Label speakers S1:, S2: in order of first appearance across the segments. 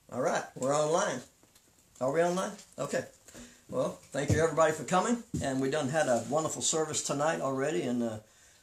S1: All right, we're online. Are we online? Okay. Well, thank you everybody for coming, and we done had a wonderful service tonight already, and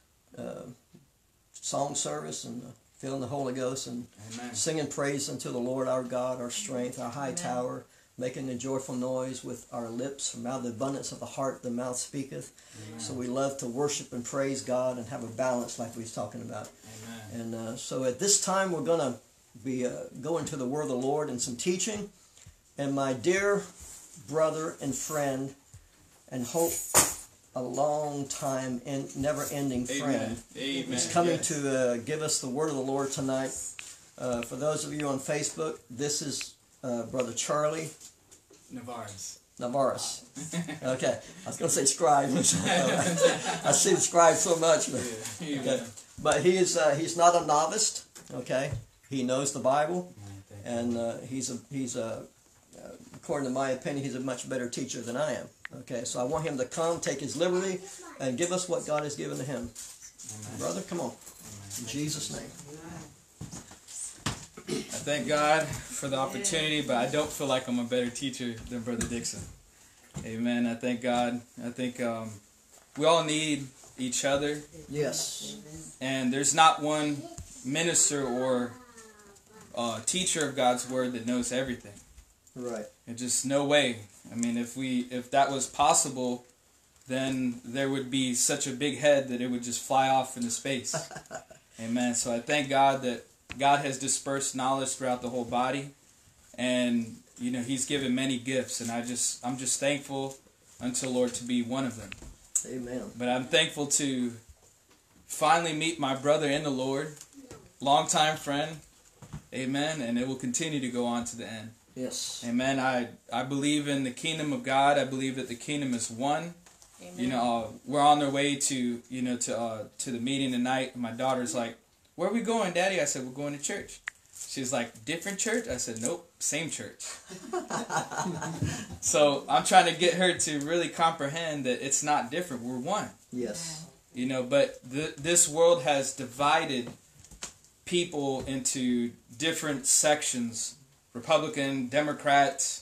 S1: song service, and feeling the Holy Ghost, and
S2: Amen.
S1: Singing praise unto the Lord our God, our strength, our high tower, making a joyful noise with our lips. From out of the abundance of the heart the mouth speaketh.
S2: Amen.
S1: So we love to worship and praise God and have a balance like we was talking about.
S2: Amen.
S1: And so at this time we're going to be going to the Word of the Lord and some teaching. And my dear brother and friend, and hope a long time and never-ending friend,
S2: Amen.
S1: is coming to give us the Word of the Lord tonight. For those of you on Facebook, this is Brother Charlie
S2: Navarez.
S1: Okay, I was going to say scribe. I see the scribe so much. But,
S2: Yeah.
S1: okay. But he's not a novice. Okay, he knows the Bible, and he's according to my opinion, he's a much better teacher than I am. Okay, so I want him to come, take his liberty, and give us what God has given to him.
S2: Amen.
S1: Brother, come on.
S2: Amen.
S1: In Jesus' name.
S2: I thank God for the opportunity, but I don't feel like I'm a better teacher than Brother Dixon. Amen. I thank God. I think we all need each other.
S1: Yes.
S2: And there's not one minister or teacher of God's Word that knows everything.
S1: Right.
S2: There's just no way. I mean, if that was possible, then there would be such a big head that it would just fly off into space. Amen. So I thank God that God has dispersed knowledge throughout the whole body, and He's given many gifts, and I'm just thankful unto the Lord to be one of them.
S1: Amen.
S2: But I'm thankful to finally meet my brother in the Lord, longtime friend. Amen. And it will continue to go on to the end.
S1: Yes.
S2: Amen. I believe in the kingdom of God. I believe that the kingdom is one. Amen. We're on our way to the meeting tonight. My daughter's like, "Where are we going, Daddy?" I said, "We're going to church." She's like, "Different church?" I said, "Nope, same church." So I'm trying to get her to really comprehend that it's not different. We're one.
S1: Yes.
S2: But this world has divided people into different sections. Republican, Democrats,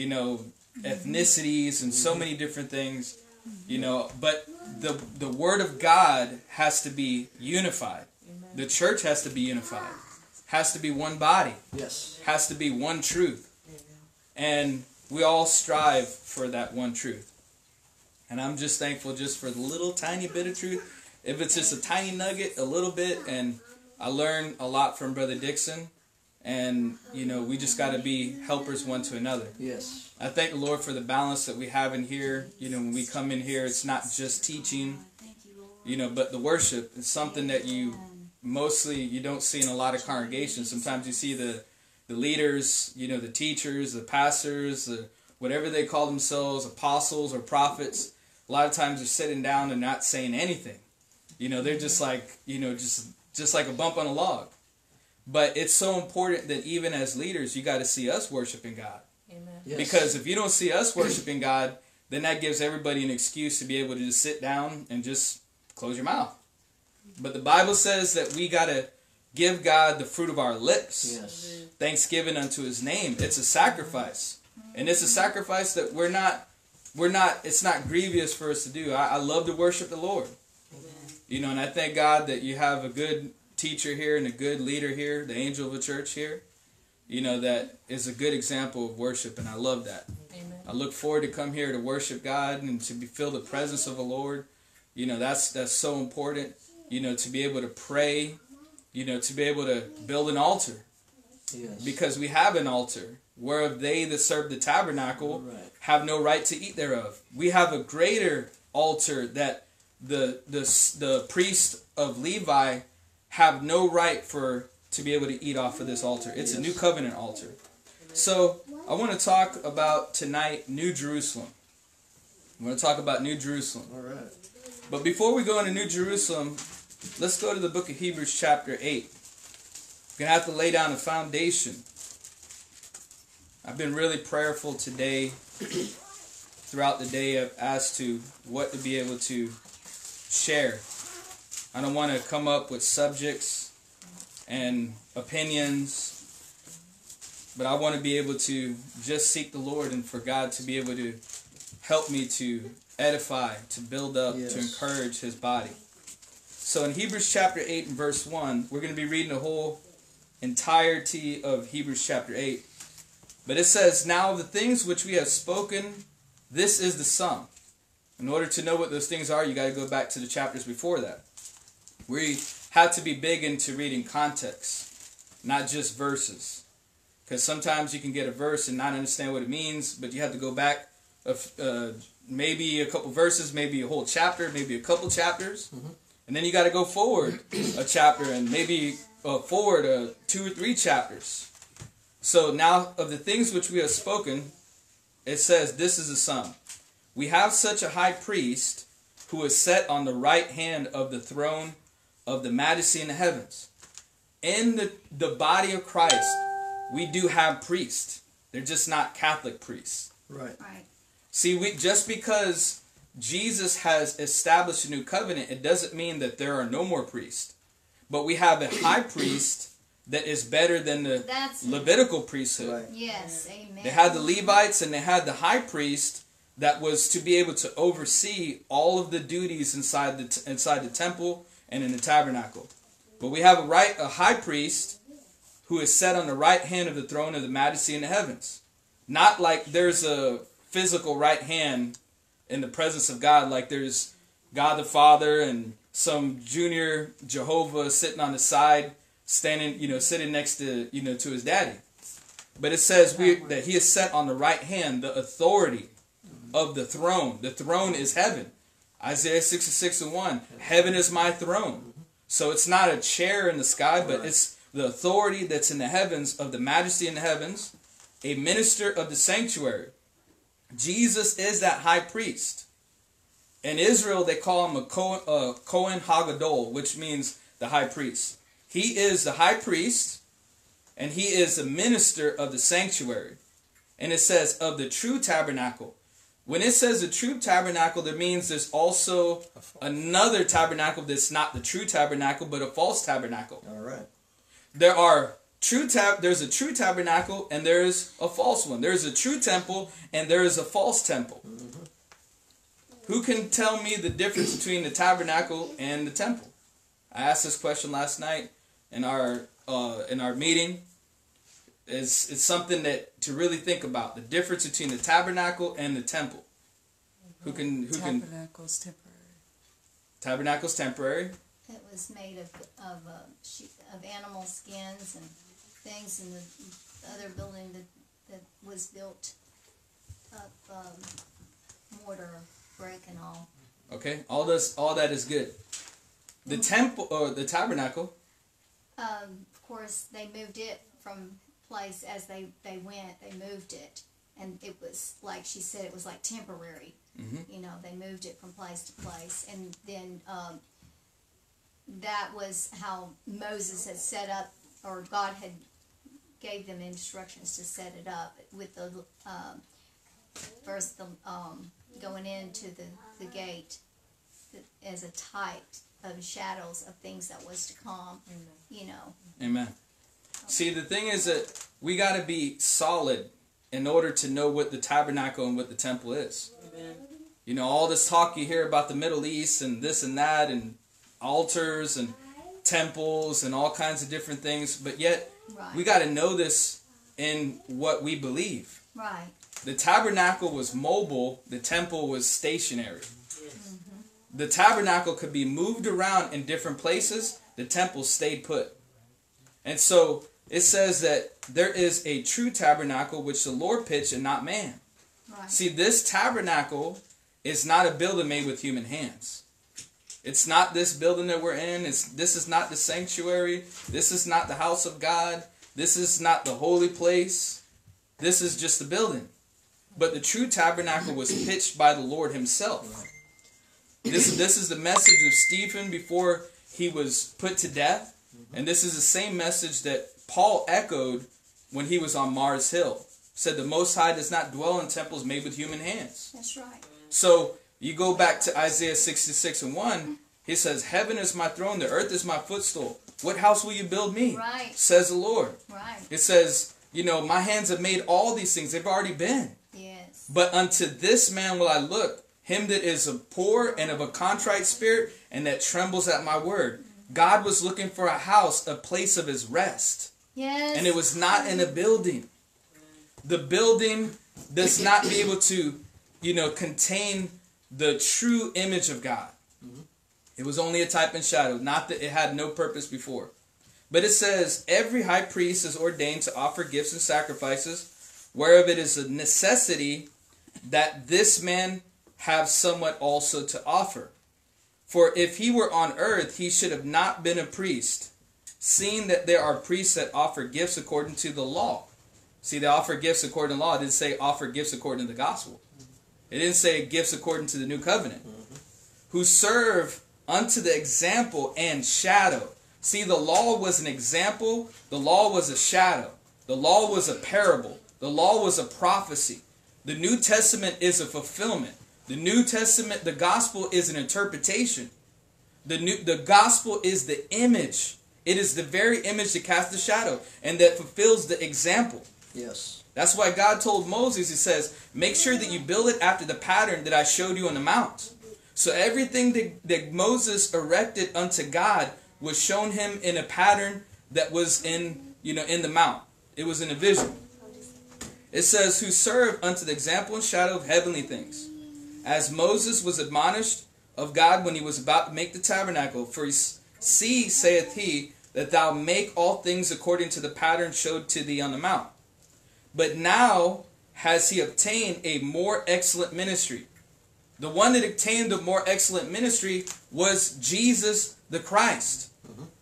S2: ethnicities, and so many different things, but the Word of God has to be unified. Amen. The church has to be unified. Has to be one body.
S1: Yes.
S2: Has to be one truth. And we all strive for that one truth. And I'm just thankful just for the little tiny bit of truth. If it's just a tiny nugget, a little bit, and I learned a lot from Brother Dixon. And, we just got to be helpers one to another.
S1: Yes.
S2: I thank the Lord for the balance that we have in here. When we come in here, it's not just teaching, but the worship is something that you don't see in a lot of congregations. Sometimes you see the leaders, the teachers, the pastors, whatever they call themselves, apostles or prophets. A lot of times they're sitting down and not saying anything. They're just like, just like a bump on a log. But it's so important that even as leaders, you got to see us worshiping God.
S3: Amen.
S1: Yes.
S2: Because if you don't see us worshiping God, then that gives everybody an excuse to be able to just sit down and just close your mouth. But the Bible says that we got to give God the fruit of our lips.
S1: Yes.
S2: Thanksgiving unto His name. It's a sacrifice. And it's a sacrifice that it's not grievous for us to do. I love to worship the Lord.
S3: Amen.
S2: And I thank God that you have a good teacher here and a good leader here, the angel of the church here, that is a good example of worship, and I love that.
S3: Amen.
S2: I look forward to come here to worship God and to feel the presence of the Lord. That's so important, to be able to pray, to be able to build an altar.
S1: Yes.
S2: Because we have an altar, whereof they that serve the tabernacle have no right to eat thereof. We have a greater altar that the priest of Levi have no right to be able to eat off of this altar. It's a new covenant altar. So I want to talk about tonight New Jerusalem. I'm going to talk about New Jerusalem.
S1: All right.
S2: But before we go into New Jerusalem, let's go to the book of Hebrews chapter 8. We're going to have to lay down a foundation. I've been really prayerful today, throughout the day, as to what to be able to share. I don't want to come up with subjects and opinions But I want to be able to just seek the Lord and for God to be able to help me to edify, to build up,
S1: Yes.
S2: to encourage his body. So in Hebrews chapter 8 and verse 1, we're going to be reading the whole entirety of Hebrews chapter 8. But it says, now of the things which we have spoken, this is the sum. In order to know what those things are, you got to go back to the chapters before that. We have to be big into reading context, not just verses. Because sometimes you can get a verse and not understand what it means, but you have to go back maybe a couple verses, maybe a whole chapter, maybe a couple chapters. And then you got to go forward a chapter and maybe forward 2 or 3 chapters. So now of the things which we have spoken, it says this is the sum. We have such a high priest who is set on the right hand of the throne of the majesty in the heavens. In the body of Christ, we do have priests. They're just not Catholic priests.
S1: Right.
S2: See, just because Jesus has established a new covenant, it doesn't mean that there are no more priests. But we have a high priest that is better than the Levitical priesthood.
S1: Right.
S3: Yes, amen.
S2: They had the Levites and they had the high priest that was to be able to oversee all of the duties inside the temple and in the tabernacle. But we have a high priest who is set on the right hand of the throne of the majesty in the heavens. Not like there's a physical right hand in the presence of God, like there's God the Father and some junior Jehovah sitting on the side, sitting next to, to his daddy. But it says that he is set on the right hand, the authority of the throne. The throne is heaven. Isaiah 66:1. Heaven is my throne. So it's not a chair in the sky, but it's the authority that's in the heavens, of the majesty in the heavens, a minister of the sanctuary. Jesus is that high priest. In Israel, they call him a Kohen Hagadol, which means the high priest. He is the high priest, and he is a minister of the sanctuary. And it says, of the true tabernacle. When it says the true tabernacle, that means there's also another tabernacle that's not the true tabernacle, but a false tabernacle.
S1: All right.
S2: There's a true tabernacle and there's a false one. There's a true temple and there is a false temple. Mm-hmm. Who can tell me the difference between the tabernacle and the temple? I asked this question last night in our meeting. It's something that to really think about, the difference between the tabernacle and the temple.
S4: Tabernacle's temporary.
S2: Tabernacle's temporary.
S3: It was made of animal skins and things, and the other building that was built of mortar, brick, and all.
S2: Okay, all that is good. The temple or the tabernacle.
S3: Of course, they moved it from place as they went. They moved it, and it was like she said, it was like temporary. Mm-hmm. They moved it from place to place, and then that was how Moses had set up, or God had gave them instructions to set it up with the first going into the gate as a type of shadows of things that was to come.
S2: Amen. See, the thing is that we got to be solid in order to know what the tabernacle and what the temple is. Amen. All this talk you hear about the Middle East and this and that and altars and temples and all kinds of different things, but yet we got to know this in what we believe.
S3: Right.
S2: The tabernacle was mobile, the temple was stationary. Yes. Mm-hmm. The tabernacle could be moved around in different places, the temple stayed put. And so it says that there is a true tabernacle which the Lord pitched and not man. Right. See, this tabernacle is not a building made with human hands. It's not this building that we're in. This is not the sanctuary. This is not the house of God. This is not the holy place. This is just a building. But the true tabernacle was pitched by the Lord himself. This is the message of Stephen before he was put to death. And this is the same message that Paul echoed when he was on Mars Hill. Said the Most High does not dwell in temples made with human hands.
S3: That's right.
S2: So you go back to Isaiah 66:1. He says, heaven is my throne, the earth is my footstool. What house will you build me?
S3: Right.
S2: Says the Lord.
S3: Right.
S2: It says, you know, my hands have made all these things. They've already been.
S3: Yes.
S2: But unto this man will I look, him that is poor and of a contrite spirit, and that trembles at my word. God was looking for a house, a place of his rest.
S3: Yes.
S2: And it was not in a building. The building does not be able to, you know, contain the true image of God. It was only a type and shadow, not that it had no purpose before. But it says, every high priest is ordained to offer gifts and sacrifices, whereof it is a necessity that this man have somewhat also to offer. For if he were on earth, he should have not been a priest, seeing that there are priests that offer gifts according to the law. See, they offer gifts according to the law. It didn't say offer gifts according to the gospel. It didn't say gifts according to the new covenant. Who serve unto the example and shadow. See, the law was an example. The law was a shadow. The law was a parable. The law was a prophecy. The New Testament is a fulfillment. The New Testament, the gospel is an interpretation. The gospel is the image. It is the very image that casts the shadow and that fulfills the example.
S1: Yes.
S2: That's why God told Moses, he says, make sure that you build it after the pattern that I showed you on the mount. So everything that Moses erected unto God was shown him in a pattern that was in the mount. It was in a vision. It says, who serve unto the example and shadow of heavenly things. As Moses was admonished of God when he was about to make the tabernacle. For see, saith he, that thou make all things according to the pattern showed to thee on the mount. But now has he obtained a more excellent ministry. The one that obtained the more excellent ministry was Jesus the Christ.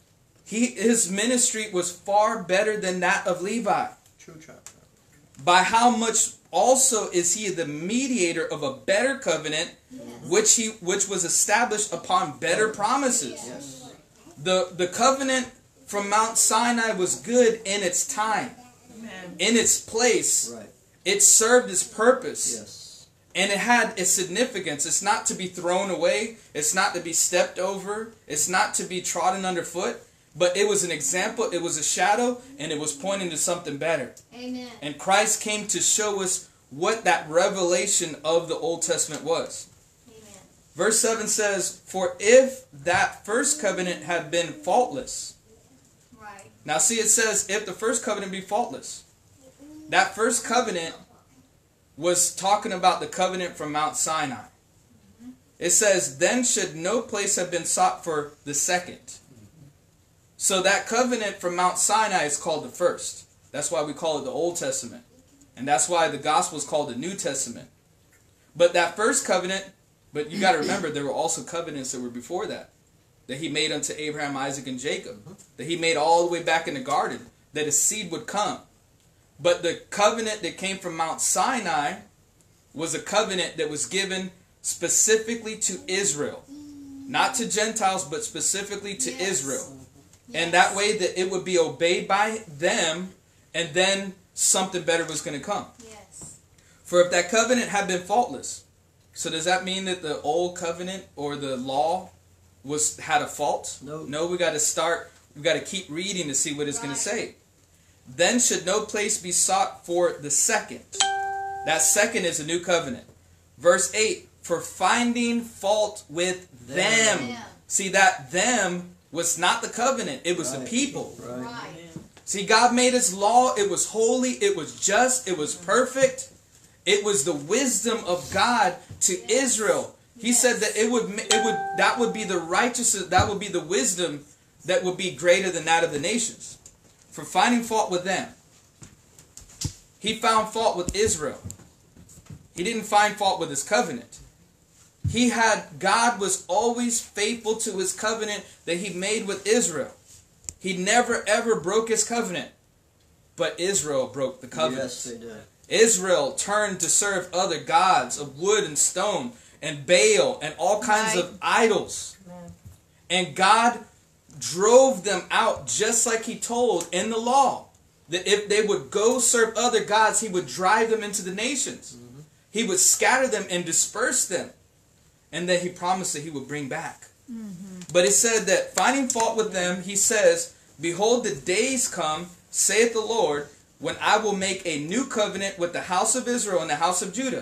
S2: His ministry was far better than that of Levi.
S1: True chapter.
S2: By how much also is he the mediator of a better covenant, which was established upon better promises.
S1: Yes.
S2: The covenant from Mount Sinai was good in its time, in its place.
S1: Right.
S2: It served its purpose.
S1: Yes.
S2: And it had its significance. It's not to be thrown away. It's not to be stepped over. It's not to be trodden underfoot. But it was an example. It was a shadow. And it was pointing to something better.
S3: Amen.
S2: And Christ came to show us what that revelation of the Old Testament was.
S3: Amen.
S2: Verse 7 says, for if that first covenant had been faultless.
S3: Right.
S2: Now see, it says, if the first covenant be faultless. That first covenant was talking about the covenant from Mount Sinai. It says, then should no place have been sought for the second. So that covenant from Mount Sinai is called the first. That's why we call it the Old Testament. And that's why the gospel is called the New Testament. But that first covenant, but you got to remember, there were also covenants that were before that. That he made unto Abraham, Isaac, and Jacob. That he made all the way back in the garden. That his seed would come. But the covenant that came from Mount Sinai was a covenant that was given specifically to Israel. Not to Gentiles, but specifically to Israel. And that way that it would be obeyed by them, and then something better was going to come.
S3: Yes.
S2: For if that covenant had been faultless, so does that mean that the old covenant or the law had a fault?
S1: No.
S2: No, we got to keep reading to see what it's going to say. Then should no place be sought for the second. That second is a new covenant. Verse 8, for finding fault with them.
S3: Yeah.
S2: See, that them was not the covenant. It was the people.
S1: Right.
S3: Right.
S2: See, God made his law. It was holy. It was just. It was perfect. It was the wisdom of God to Israel. He said that that would be the righteousness, that would be the wisdom that would be greater than that of the nations. For finding fault with them. He found fault with Israel. He didn't find fault with his covenant. God was always faithful to his covenant that he made with Israel. He never ever broke his covenant. But Israel broke the covenant.
S1: Yes, they did.
S2: Israel turned to serve other gods of wood and stone and Baal and all kinds of idols. And God drove them out just like he told in the law. That if they would go serve other gods, he would drive them into the nations. He would scatter them and disperse them. And then he promised that he would bring back. But it said that finding fault with them, he says, behold, the days come, saith the Lord, when I will make a new covenant with the house of Israel and the house of Judah.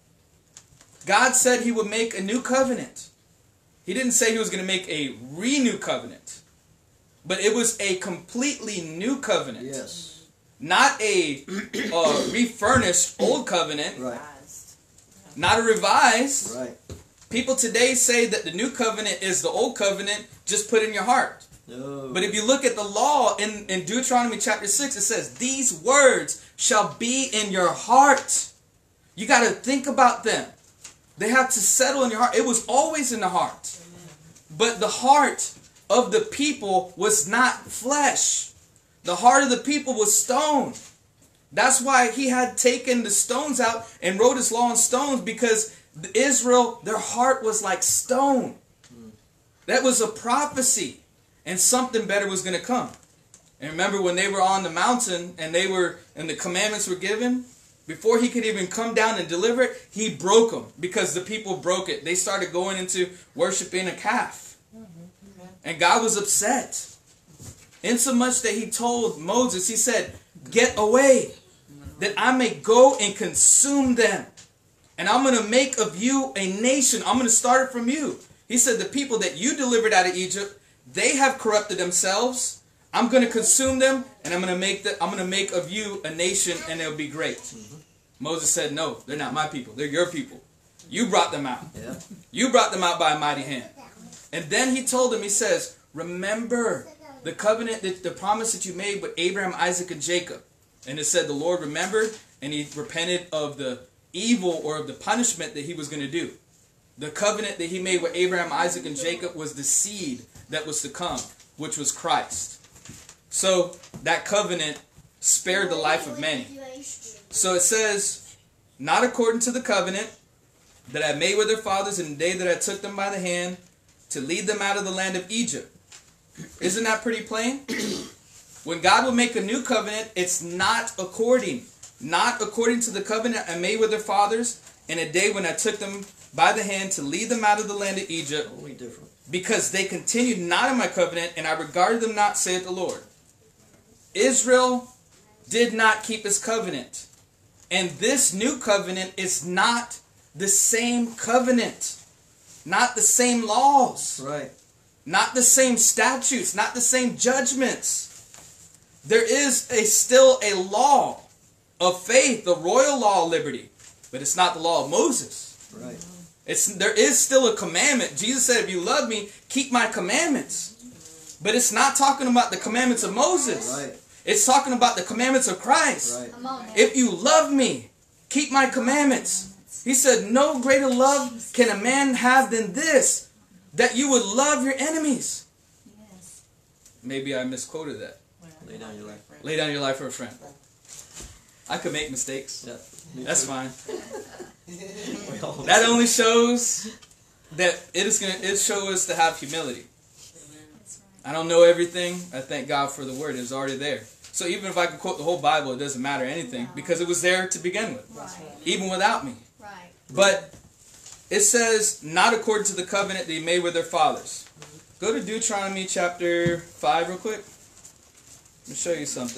S2: God said he would make a new covenant. He didn't say he was going to make a renew covenant. But it was a completely new covenant.
S1: Yes.
S2: Not a refurnished old covenant.
S1: Right.
S2: Not a revised.
S1: Right.
S2: People today say that the new covenant is the old covenant, just put in your heart.
S1: No.
S2: But if you look at the law in Deuteronomy chapter 6, it says, these words shall be in your heart. You got to think about them. They have to settle in your heart. It was always in the heart. But the heart of the people was not flesh. The heart of the people was stone. That's why he had taken the stones out and wrote his law on stones, because Israel, their heart was like stone. That was a prophecy. And something better was going to come. And remember when they were on the mountain and the commandments were given, before he could even come down and deliver it, he broke them because the people broke it. They started going into worshiping a calf. And God was upset. Insomuch that he told Moses, he said, get away, that I may go and consume them. And I'm going to make of you a nation. I'm going to start it from you. He said, the people that you delivered out of Egypt, they have corrupted themselves. I'm going to consume them, and I'm going to make of you a nation, and it'll be great. Moses said, no, they're not my people. They're your people. You brought them out.
S1: Yeah.
S2: You brought them out by a mighty hand. And then he told them, he says, remember the covenant, the promise that you made with Abraham, Isaac, and Jacob. And it said the Lord remembered, and he repented of the evil or of the punishment that he was going to do. The covenant that he made with Abraham, Isaac, and Jacob was the seed that was to come, which was Christ. So that covenant spared the life of many. So it says, not according to the covenant that I made with their fathers in the day that I took them by the hand to lead them out of the land of Egypt. Isn't that pretty plain? When God will make a new covenant, it's not according to the covenant I made with their fathers in a day when I took them by the hand to lead them out of the land of Egypt.
S1: Totally different.
S2: Because they continued not in my covenant, and I regarded them not, saith the Lord. Israel did not keep his covenant. And this new covenant is not the same covenant. Not the same laws.
S1: Right.
S2: Not the same statutes. Not the same judgments. There is still a law of faith, the royal law of liberty. But it's not the law of Moses.
S1: Right.
S2: There is still a commandment. Jesus said, if you love me, keep my commandments. But it's not talking about the commandments of Moses.
S1: Right.
S2: It's talking about the commandments of Christ.
S1: Right.
S3: Come on now.
S2: If you love me, keep my commandments. He said, no greater love can a man have than this, that you would love your enemies.
S3: Yes.
S2: Maybe I misquoted that.
S1: Lay down your life.
S2: Lay down your life for a friend. I could make mistakes.
S1: Yeah. Me
S2: That's
S1: too.
S2: fine.
S1: We all-
S2: That only shows that it shows us to have humility.
S3: That's right.
S2: I don't know everything. I thank God for the word. It's already there. So even if I could quote the whole Bible, it doesn't matter anything because it was there to begin with,
S3: Right.
S2: even without me.
S3: Right.
S2: But it says, not according to the covenant that he made with their fathers. Go to Deuteronomy chapter 5 real quick. Let me show you something.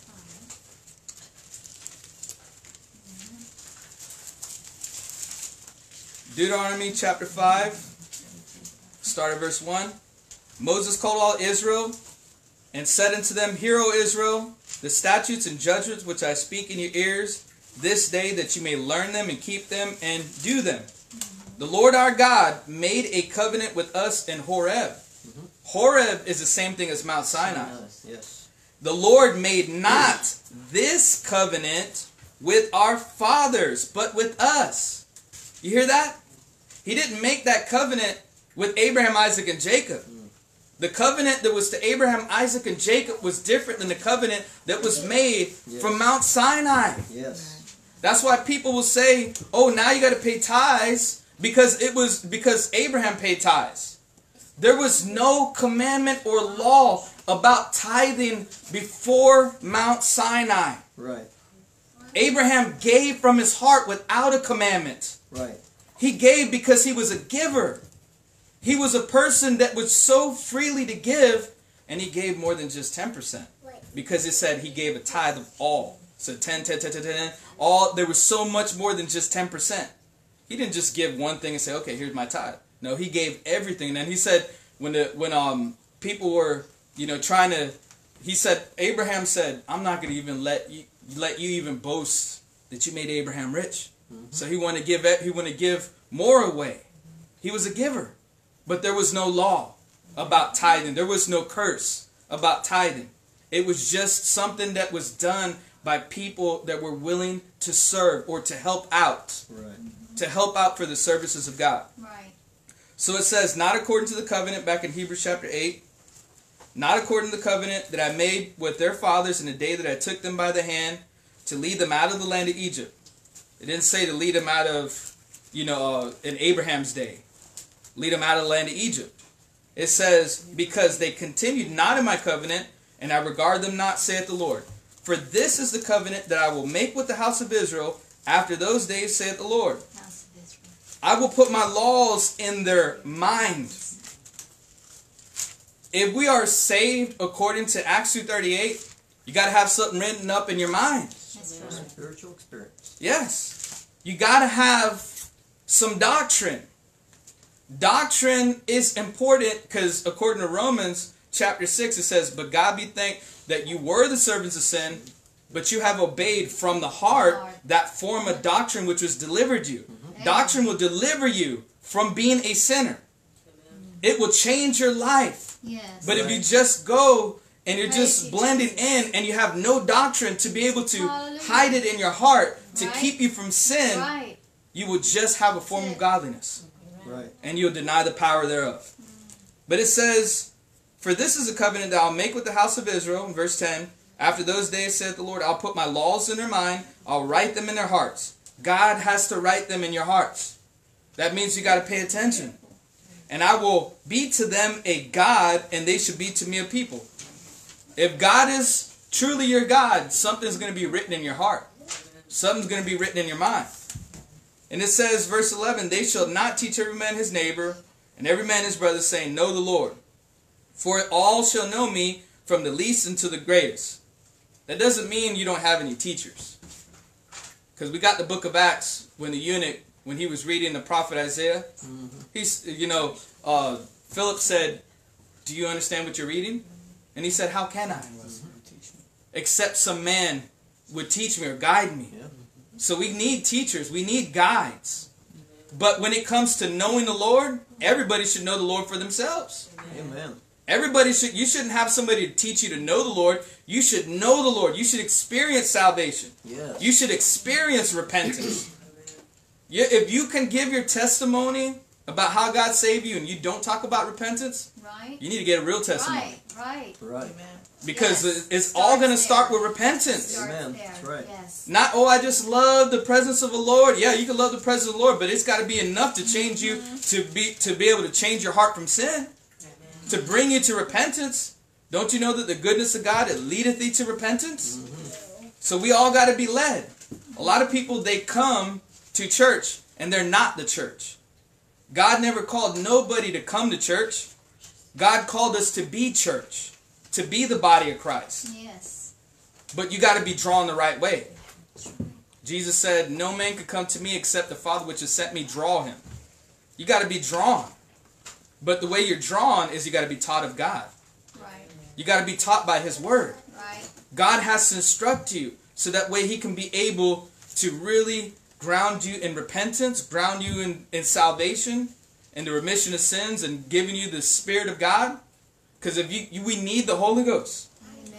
S2: Deuteronomy chapter 5, start at verse 1. Moses called all Israel and said unto them, Hear, O Israel, the statutes and judgments which I speak in your ears this day, that you may learn them and keep them and do them. The Lord our God made a covenant with us in Horeb. Horeb is the same thing as Mount Sinai.
S1: Yes.
S2: The Lord made not this covenant with our fathers, but with us. You hear that? He didn't make that covenant with Abraham, Isaac, and Jacob. The covenant that was to Abraham, Isaac, and Jacob was different than the covenant that was made from Mount Sinai.
S1: Yes.
S2: That's why people will say, oh, now you got to pay tithes because Abraham paid tithes. There was no commandment or law about tithing before Mount Sinai.
S1: Right.
S2: Abraham gave from his heart without a commandment.
S1: Right.
S2: He gave because he was a giver. He was a person that was so freely to give, and he gave more than just 10%. Because it said he gave a tithe of all. So 10, 10, 10, 10, 10. All, there was so much more than just 10%. He didn't just give one thing and say, okay, here's my tithe. No, he gave everything. And then he said, when people were, trying to, he said, Abraham said, I'm not going to even let you even boast that you made Abraham rich. Mm-hmm. So he wanted to give more away. He was a giver. But there was no law about tithing. There was no curse about tithing. It was just something that was done by people that were willing to serve or to help out.
S1: Right.
S2: To help out for the services of God.
S3: Right.
S2: So it says, not according to the covenant, back in Hebrews chapter 8, not according to the covenant that I made with their fathers in the day that I took them by the hand to lead them out of the land of Egypt. It didn't say to lead them out of, in Abraham's day. Lead them out of the land of Egypt. It says, because they continued not in my covenant, and I regard them not, saith the Lord. For this is the covenant that I will make with the house of Israel after those days, saith the Lord.
S3: House of Israel.
S2: I will put my laws in their mind. If we are saved according to Acts 2:38, you got to have something written up in your mind.
S3: That's right.
S1: Spiritual experience.
S2: Yes. You got to have some doctrine. Doctrine is important because according to Romans chapter 6, it says, but God be thanked that you were the servants of sin, but you have obeyed from the heart that form of doctrine which was delivered you. Mm-hmm. Doctrine will deliver you from being a sinner. It will change your life.
S3: Yes.
S2: But if you just go and you're just blending in and you have no doctrine to be able to hide it in your heart to keep you from sin, you will just have a form of godliness.
S1: Right.
S2: And you'll deny the power thereof. But it says, for this is a covenant that I'll make with the house of Israel, in verse 10, after those days, saith the Lord, I'll put my laws in their mind, I'll write them in their hearts. God has to write them in your hearts. That means you got to pay attention. And I will be to them a God, and they should be to me a people. If God is truly your God, something's going to be written in your heart. Something's going to be written in your mind. And it says, verse 11, they shall not teach every man his neighbor, and every man his brother, saying, know the Lord. For all shall know me, from the least unto the greatest. That doesn't mean you don't have any teachers. Because we got the book of Acts, when the eunuch, when he was reading the prophet Isaiah, Philip said, do you understand what you're reading? And he said, how can I? Except some man would teach me or guide me. So we need teachers. We need guides. But when it comes to knowing the Lord, everybody should know the Lord for themselves.
S1: Amen.
S2: You shouldn't have somebody to teach you to know the Lord. You should know the Lord. You should experience salvation.
S1: Yes.
S2: You should experience repentance. If you can give your testimony about how God saved you and you don't talk about repentance, you need to get a real testimony.
S3: Right.
S2: Because it's all going to start with repentance.
S1: Amen. That's right.
S3: Yes.
S2: Not, I just love the presence of the Lord. Yeah, you can love the presence of the Lord, but it's got to be enough to change you to be able to change your heart from sin. To bring you to repentance. Don't you know that the goodness of God, it leadeth thee to repentance? Mm-hmm. So we all got to be led. A lot of people, they come to church and they're not the church. God never called nobody to come to church. God called us to be church. To be the body of Christ.
S3: Yes.
S2: But you got to be drawn the right way. Jesus said, no man could come to me except the Father which has sent me draw him. You got to be drawn. But the way you're drawn is you got to be taught of God.
S3: Right.
S2: You got to be taught by His Word.
S3: Right.
S2: God has to instruct you so that way He can be able to really ground you in repentance, ground you in salvation, in the remission of sins, and giving you the Spirit of God. Because we need the Holy Ghost.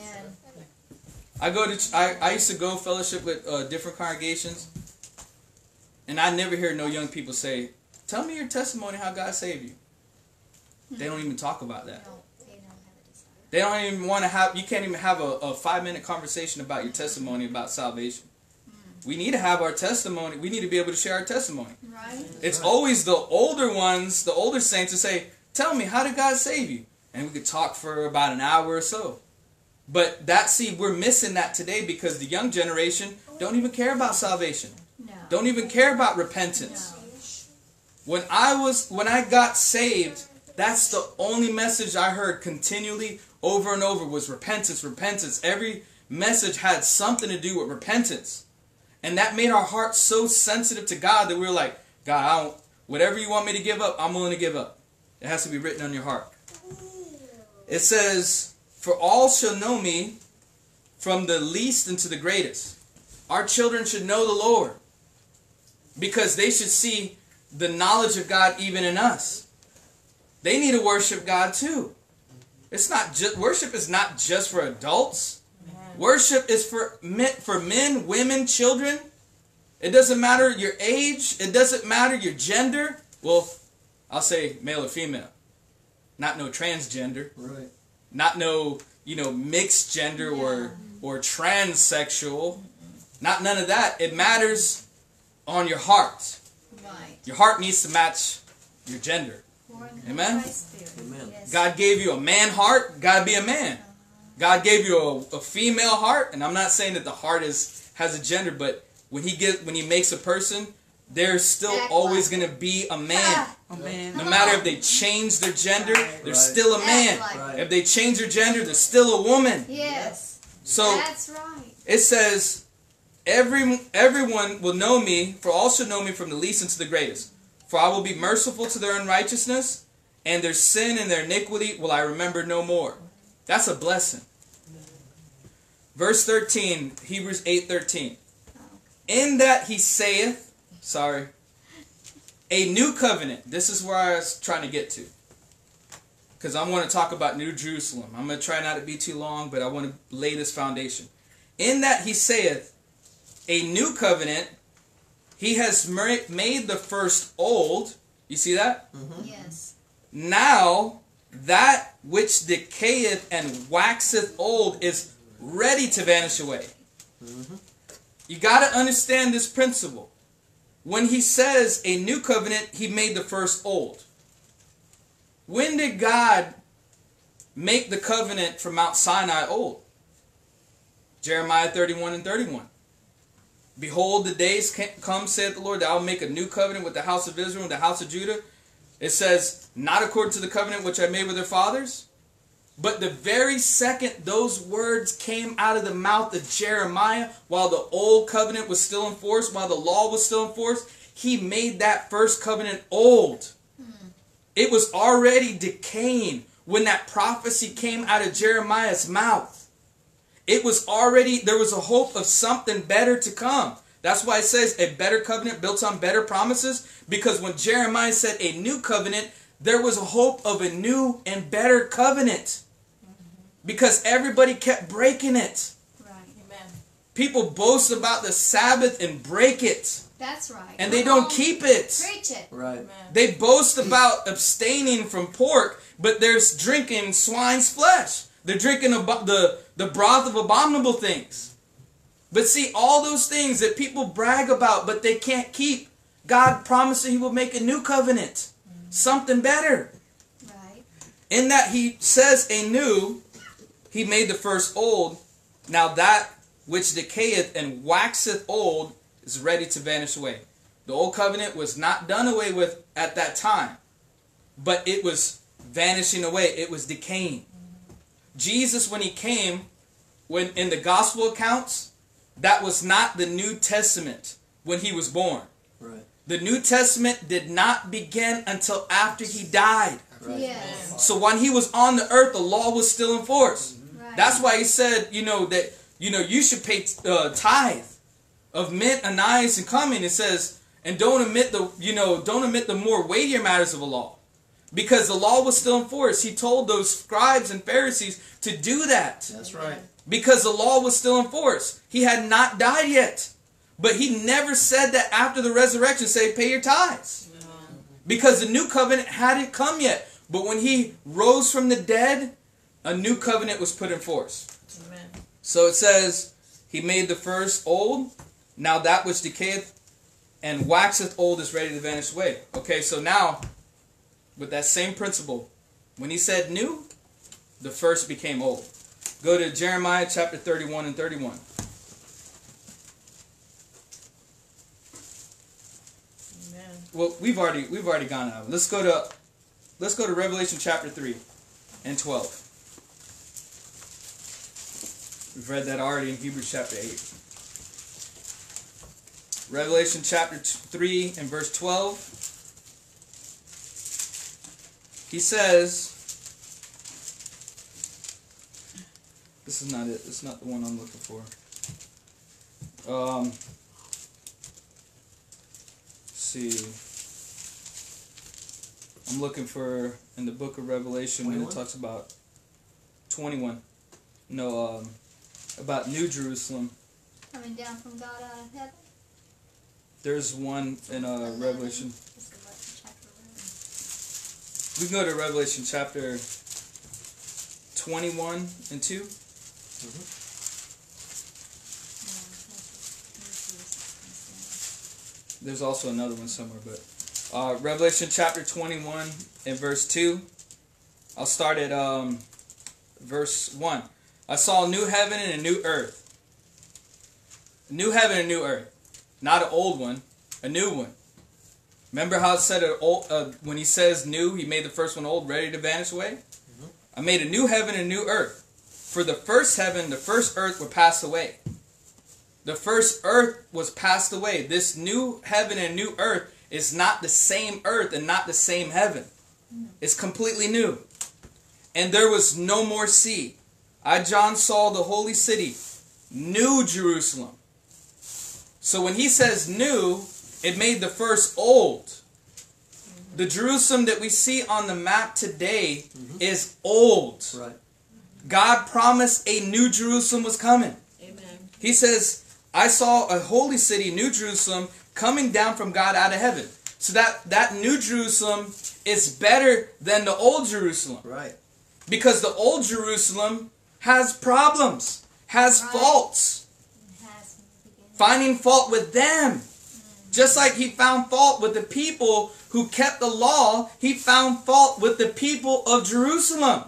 S3: Amen.
S2: I used to go fellowship with different congregations, and I never hear no young people say, "Tell me your testimony how God saved you." They don't even talk about that. They don't even want to have. You can't even have a 5-minute conversation about your testimony about salvation. We need to have our testimony. We need to be able to share our testimony.
S3: Right.
S2: It's always the older ones, the older saints, to say, "Tell me, how did God save you?" And we could talk for about an hour or so. But we're missing that today because the young generation don't even care about salvation.
S3: No.
S2: Don't even care about repentance. No. When I got saved, that's the only message I heard continually over and over was repentance, repentance. message had something to do with repentance. And that made our hearts so sensitive to God that we were like, God, whatever you want me to give up, I'm willing to give up. It has to be written on your heart. It says, for all shall know me from the least into the greatest. Our children should know the Lord because they should see the knowledge of God even in us. They need to worship God too. It's not just worship is not just for adults. Worship is for men, women, children. It doesn't matter your age. It doesn't matter your gender. Well, I'll say male or female. Not no transgender.
S1: Right.
S2: Not no, mixed gender or transsexual. Not none of that. It matters on your heart.
S3: Right.
S2: Your heart needs to match your gender. Amen?
S1: Amen.
S3: Yes.
S2: God gave you a man heart, gotta be a man. God gave you a female heart, and I'm not saying that the heart has a gender, but when he makes a person, there's still always gonna be a man. No matter if they change their gender, they're still a man.
S1: Right.
S2: If they change their gender, they're still a woman.
S3: Yes.
S2: So
S3: That's right.
S2: it says, everyone will know me, for all shall know me from the least into the greatest. For I will be merciful to their unrighteousness, and their sin and their iniquity will I remember no more. That's a blessing. Verse 13, Hebrews 8:13. In that he saith, a new covenant. This is where I was trying to get to. Because I want to talk about New Jerusalem. I'm going to try not to be too long, but I want to lay this foundation. In that he saith, a new covenant, he has made the first old. You see that?
S1: Mm-hmm.
S3: Yes.
S2: Now, that which decayeth and waxeth old is ready to vanish away.
S1: Mm-hmm.
S2: You got to understand this principle. When he says a new covenant, he made the first old. When did God make the covenant from Mount Sinai old? Jeremiah 31:31. Behold, the days come, saith the Lord, that I will make a new covenant with the house of Israel and the house of Judah. It says, not according to the covenant which I made with their fathers. But the very second those words came out of the mouth of Jeremiah, while the old covenant was still in force, while the law was still in force, he made that first covenant old. It was already decaying when that prophecy came out of Jeremiah's mouth. It was already, there was a hope of something better to come. That's why it says a better covenant built on better promises. Because when Jeremiah said a new covenant, there was a hope of a new and better covenant. Because everybody kept breaking it.
S3: Right. Amen.
S2: People boast about the Sabbath and break it.
S3: That's right.
S2: And they don't keep it.
S3: Preach it.
S1: Right.
S3: Amen.
S2: They boast about abstaining from pork, but they're drinking swine's flesh. They're drinking the broth of abominable things. But see, all those things that people brag about, but they can't keep, God promised that he will make a new covenant. Something better.
S3: Right.
S2: In that he says a new, he made the first old. Now that which decayeth and waxeth old is ready to vanish away. The old covenant was not done away with at that time, but it was vanishing away. It was decaying. Jesus, when he came, when in the gospel accounts, that was not the New Testament when he was born.
S1: Right.
S2: The New Testament did not begin until after he died.
S1: Right.
S3: Yes.
S2: So when he was on the earth, the law was still in force.
S3: Right.
S2: That's why he said, that you should pay tithe of mint, anise, and cumin. It says, and don't omit the more weightier matters of the law. Because the law was still in force. He told those scribes and Pharisees to do that.
S1: That's right.
S2: Because the law was still in force. He had not died yet. But he never said that after the resurrection, say, pay your tithes. Because the new covenant hadn't come yet. But when he rose from the dead, a new covenant was put in force.
S4: Amen.
S2: So it says, he made the first old. Now that which decayeth and waxeth old is ready to vanish away. Okay, so now, with that same principle, when he said new, the first became old. Go to Jeremiah chapter 31 and 31.
S4: Amen.
S2: Well, we've already gone out. Let's go to Revelation chapter 3 and 12. We've read that already in Hebrews chapter 8. Revelation chapter 3 and verse 12. He says, this is not it. It's not the one I'm looking for. Let's see. I'm looking for in the book of Revelation when it talks about 21. No, about New Jerusalem.
S3: Coming down from God out of heaven.
S2: There's one in Revelation.
S3: Let's go back to chapter 11.
S2: We can go to Revelation chapter 21 and 2. There's also another one somewhere, but Revelation chapter 21 and verse 2. I'll start at verse 1. I saw a new heaven and a new earth. A new heaven and a new earth. Not an old one, a new one. Remember how it said when he says new, he made the first one old, ready to vanish away? I made a new heaven and a new earth. For the first heaven, the first earth were passed away. The first earth was passed away. This new heaven and new earth is not the same earth and not the same heaven. It's completely new. And there was no more sea. I, John, saw the holy city, New Jerusalem. So when he says new, it made the first old. The Jerusalem that we see on the map today is old.
S1: Right.
S2: God promised a new Jerusalem was coming.
S4: Amen.
S2: He says, I saw a holy city, New Jerusalem, coming down from God out of heaven. So that New Jerusalem is better than the old Jerusalem.
S1: Right.
S2: Because the old Jerusalem has problems, has faults. Finding fault with them. Just like he found fault with the people who kept the law, he found fault with the people of Jerusalem.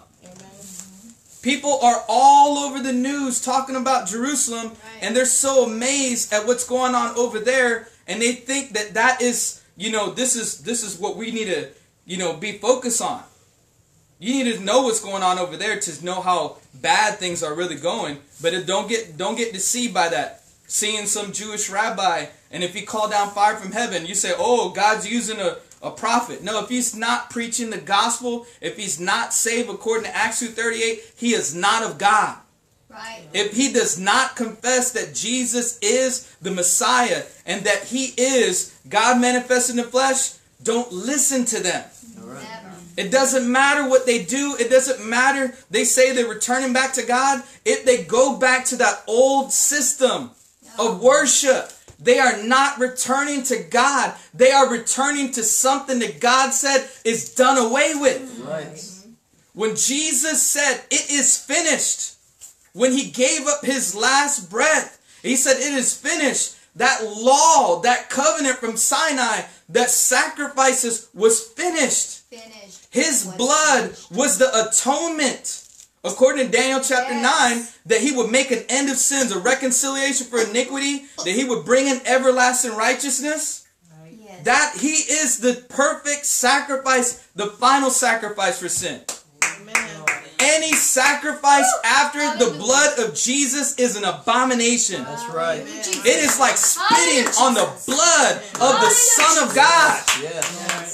S2: People are all over the news talking about Jerusalem, and they're so amazed at what's going on over there, and they think that is, this is what we need to, be focused on. You need to know what's going on over there to know how bad things are really going, but don't get deceived by that. Seeing some Jewish rabbi, and if he called down fire from heaven, you say, oh, God's using a prophet. No, if he's not preaching the gospel, if he's not saved according to Acts 2:38, he is not of God.
S3: Right.
S2: If he does not confess that Jesus is the Messiah and that he is God manifested in the flesh, don't listen to them.
S1: Right.
S3: Never.
S2: It doesn't matter what they do. It doesn't matter. They say they're returning back to God. If they go back to that old system of worship, they are not returning to God. They are returning to something that God said is done away with.
S1: Right.
S2: When Jesus said, it is finished, when he gave up his last breath, he said, it is finished. That law, that covenant from Sinai, that sacrifices was finished.
S3: Finished.
S2: His blood was the atonement. According to Daniel chapter 9, that he would make an end of sins, a reconciliation for iniquity, that he would bring in everlasting righteousness.
S3: Yes.
S2: That he is the perfect sacrifice, the final sacrifice for sin.
S4: Amen.
S2: Any sacrifice after the blood of Jesus is an abomination.
S1: That's right.
S2: It is like spitting on the blood of the Son of God.
S1: Yes.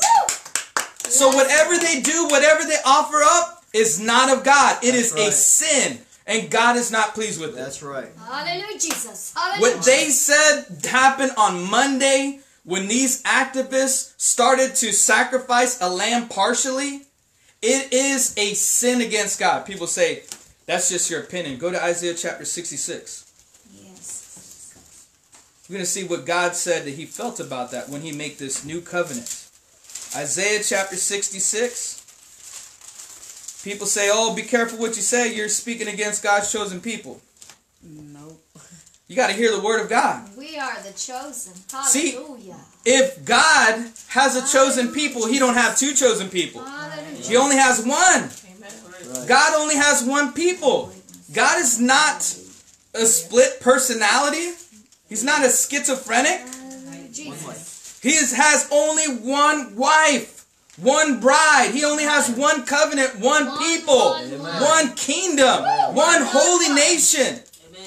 S2: So whatever they do, whatever they offer up, is not of God. It is a sin. And God is not pleased with it.
S1: That's right.
S3: Hallelujah, Jesus. Hallelujah.
S2: What they said happened on Monday when these activists started to sacrifice a lamb partially, it is a sin against God. People say, that's just your opinion. Go to Isaiah chapter 66.
S3: Yes.
S2: We're going to see what God said that he felt about that when he made this new covenant. Isaiah chapter 66. People say, oh, be careful what you say. You're speaking against God's chosen people.
S4: Nope.
S2: You got to hear the word of God.
S3: We are the chosen.
S2: See,
S3: Hallelujah.
S2: if God has a chosen people, he don't have two chosen people.
S3: Hallelujah.
S2: He only has one.
S4: Amen.
S1: Right.
S2: God only has one people. God is not a split personality. He's not a schizophrenic.
S3: Jesus.
S2: He has only one wife. One bride. He only has one covenant, one people, one kingdom, one holy nation.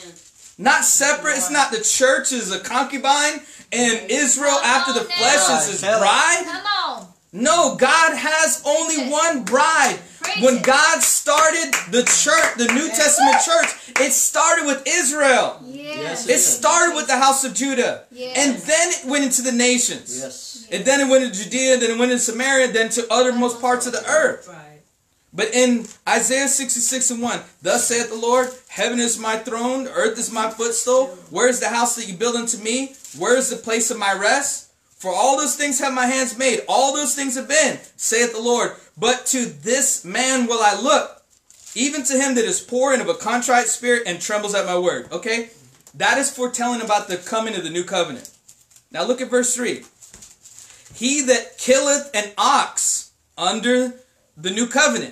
S2: Not separate. It's not the church is a concubine and Israel after the flesh is his bride.
S3: Come on.
S2: No, God has only one bride. When God started the church, the New Testament church, it started with Israel.
S3: Yes.
S2: It started with the house of Judah.
S3: Yes.
S2: And then it went into the nations.
S1: Yes.
S2: And then it went to Judea, then it went into Samaria, then to uttermost parts of the earth.
S4: Right.
S2: But in Isaiah 66:1, thus saith the Lord, heaven is my throne, earth is my footstool. Where is the house that you build unto me? Where is the place of my rest? For all those things have my hands made. All those things have been, saith the Lord. But to this man will I look, even to him that is poor and of a contrite spirit and trembles at my word. Okay? That is foretelling about the coming of the new covenant. Now look at verse 3. He that killeth an ox under the new covenant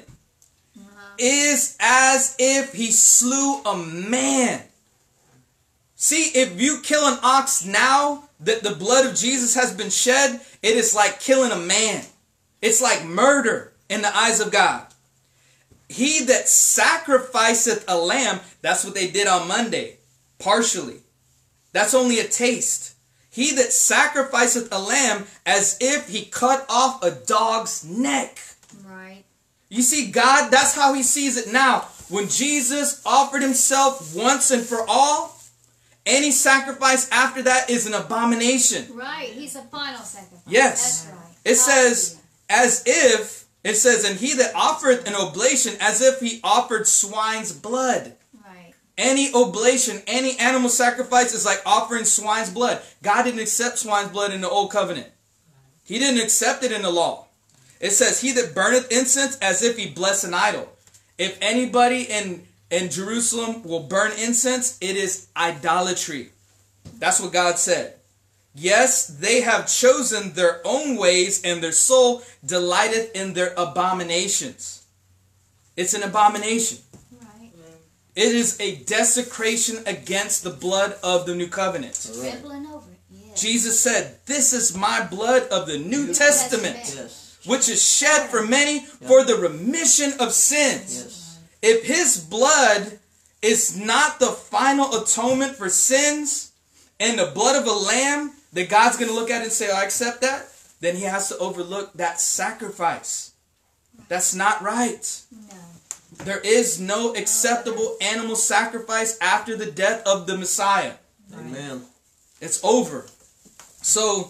S2: is as if he slew a man. See, if you kill an ox now that the blood of Jesus has been shed, it is like killing a man. It's like murder in the eyes of God. He that sacrificeth a lamb, that's what they did on Monday, partially. That's only a taste. He that sacrificeth a lamb as if he cut off a dog's neck.
S3: Right.
S2: You see, God, that's how he sees it now. When Jesus offered himself once and for all, any sacrifice after that is an abomination.
S3: Right. He's a final sacrifice.
S2: Yes.
S3: That's right.
S2: It says, as if, it says, and he that offereth an oblation as if he offered swine's blood.
S3: Right.
S2: Any oblation, any animal sacrifice is like offering swine's blood. God didn't accept swine's blood in the old covenant. He didn't accept it in the law. It says, he that burneth incense as if he blessed an idol. If anybody in Jerusalem will burn incense, it is idolatry. That's what God said. Yes, they have chosen their own ways, and their soul delighteth in their abominations. It's an abomination.
S3: Right.
S2: It is a desecration against the blood of the new covenant.
S3: Trampling over it. Yes.
S2: Jesus said, this is my blood of the New Testament,
S1: Yes.
S2: which is shed for many for the remission of sins.
S1: Yes.
S2: If his blood is not the final atonement for sins and the blood of a lamb that God's going to look at and say, I accept that, then he has to overlook that sacrifice. That's not right.
S3: No.
S2: There is no acceptable animal sacrifice after the death of the Messiah.
S1: Amen.
S2: It's over. So,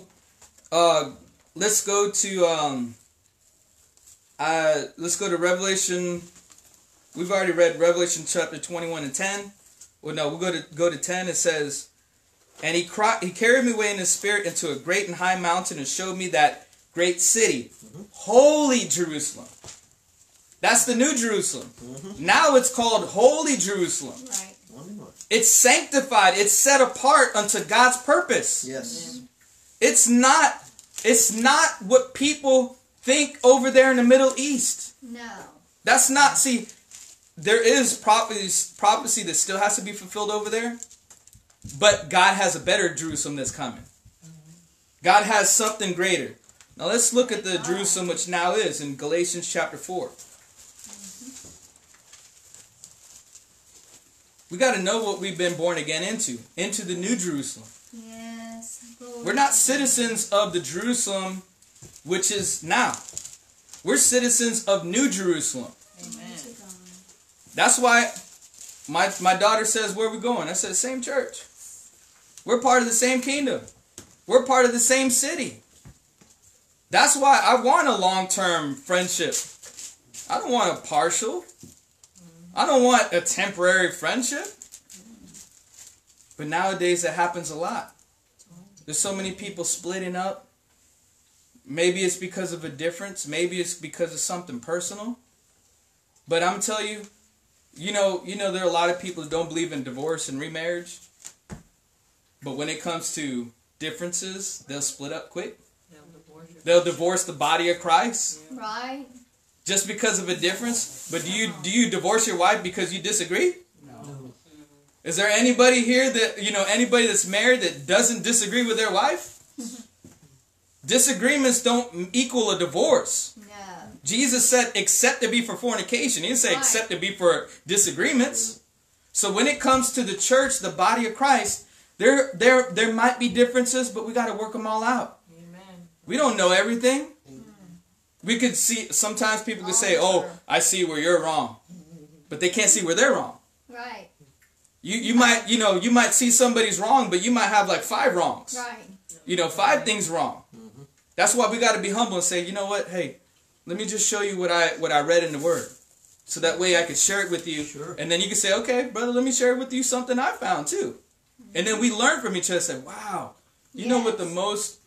S2: let's go to Revelation. We've already read Revelation chapter 21 and 10. Well, no, we'll go to 10. It says, and he carried me away in the spirit into a great and high mountain and showed me that great city, holy Jerusalem. That's the new Jerusalem. Now it's called Holy Jerusalem.
S3: Right.
S2: It's sanctified. It's set apart unto God's purpose.
S1: Yes.
S2: It's not what people think over there in the Middle East.
S3: No.
S2: That's not, see, there is prophecy that still has to be fulfilled over there. But God has a better Jerusalem that's coming. God has something greater. Now let's look at the Jerusalem which now is in Galatians chapter 4. We got to know what we've been born again into the new Jerusalem.
S3: Yes. Lord.
S2: We're not citizens of the Jerusalem which is now. We're citizens of New Jerusalem.
S4: Amen.
S2: That's why my daughter says, where are we going? I said, same church. We're part of the same kingdom. We're part of the same city. That's why I want a long-term friendship. I don't want a partial. I don't want a temporary friendship. But nowadays it happens a lot. There's so many people splitting up. Maybe it's because of a difference. Maybe it's because of something personal. But I'm telling you, you know, there are a lot of people who don't believe in divorce and remarriage. But when it comes to differences, they'll split up quick. They'll divorce the body of Christ.
S3: Right.
S2: Just because of a difference. But do you divorce your wife because you disagree?
S1: No.
S2: Is there anybody here that, anybody that's married that doesn't disagree with their wife? Disagreements don't equal a divorce.
S3: No.
S2: Jesus said, except to be for fornication. He didn't say
S3: Right.
S2: except to be for disagreements. So when it comes to the church, the body of Christ, there might be differences, but we got to work them all out.
S4: Amen.
S2: We don't know everything. We could see, sometimes people could say, oh, I see where you're wrong. But they can't see where they're wrong.
S3: Right.
S2: You might see somebody's wrong, but you might have like 5 wrongs.
S3: Right.
S2: 5 things wrong. That's why we got to be humble and say, you know what? Hey, let me just show you what I read in the Word. So that way I could share it with you.
S1: Sure.
S2: And then you can say, okay, brother, let me share with you something I found too. And then we learn from each other and say, wow. You know what the most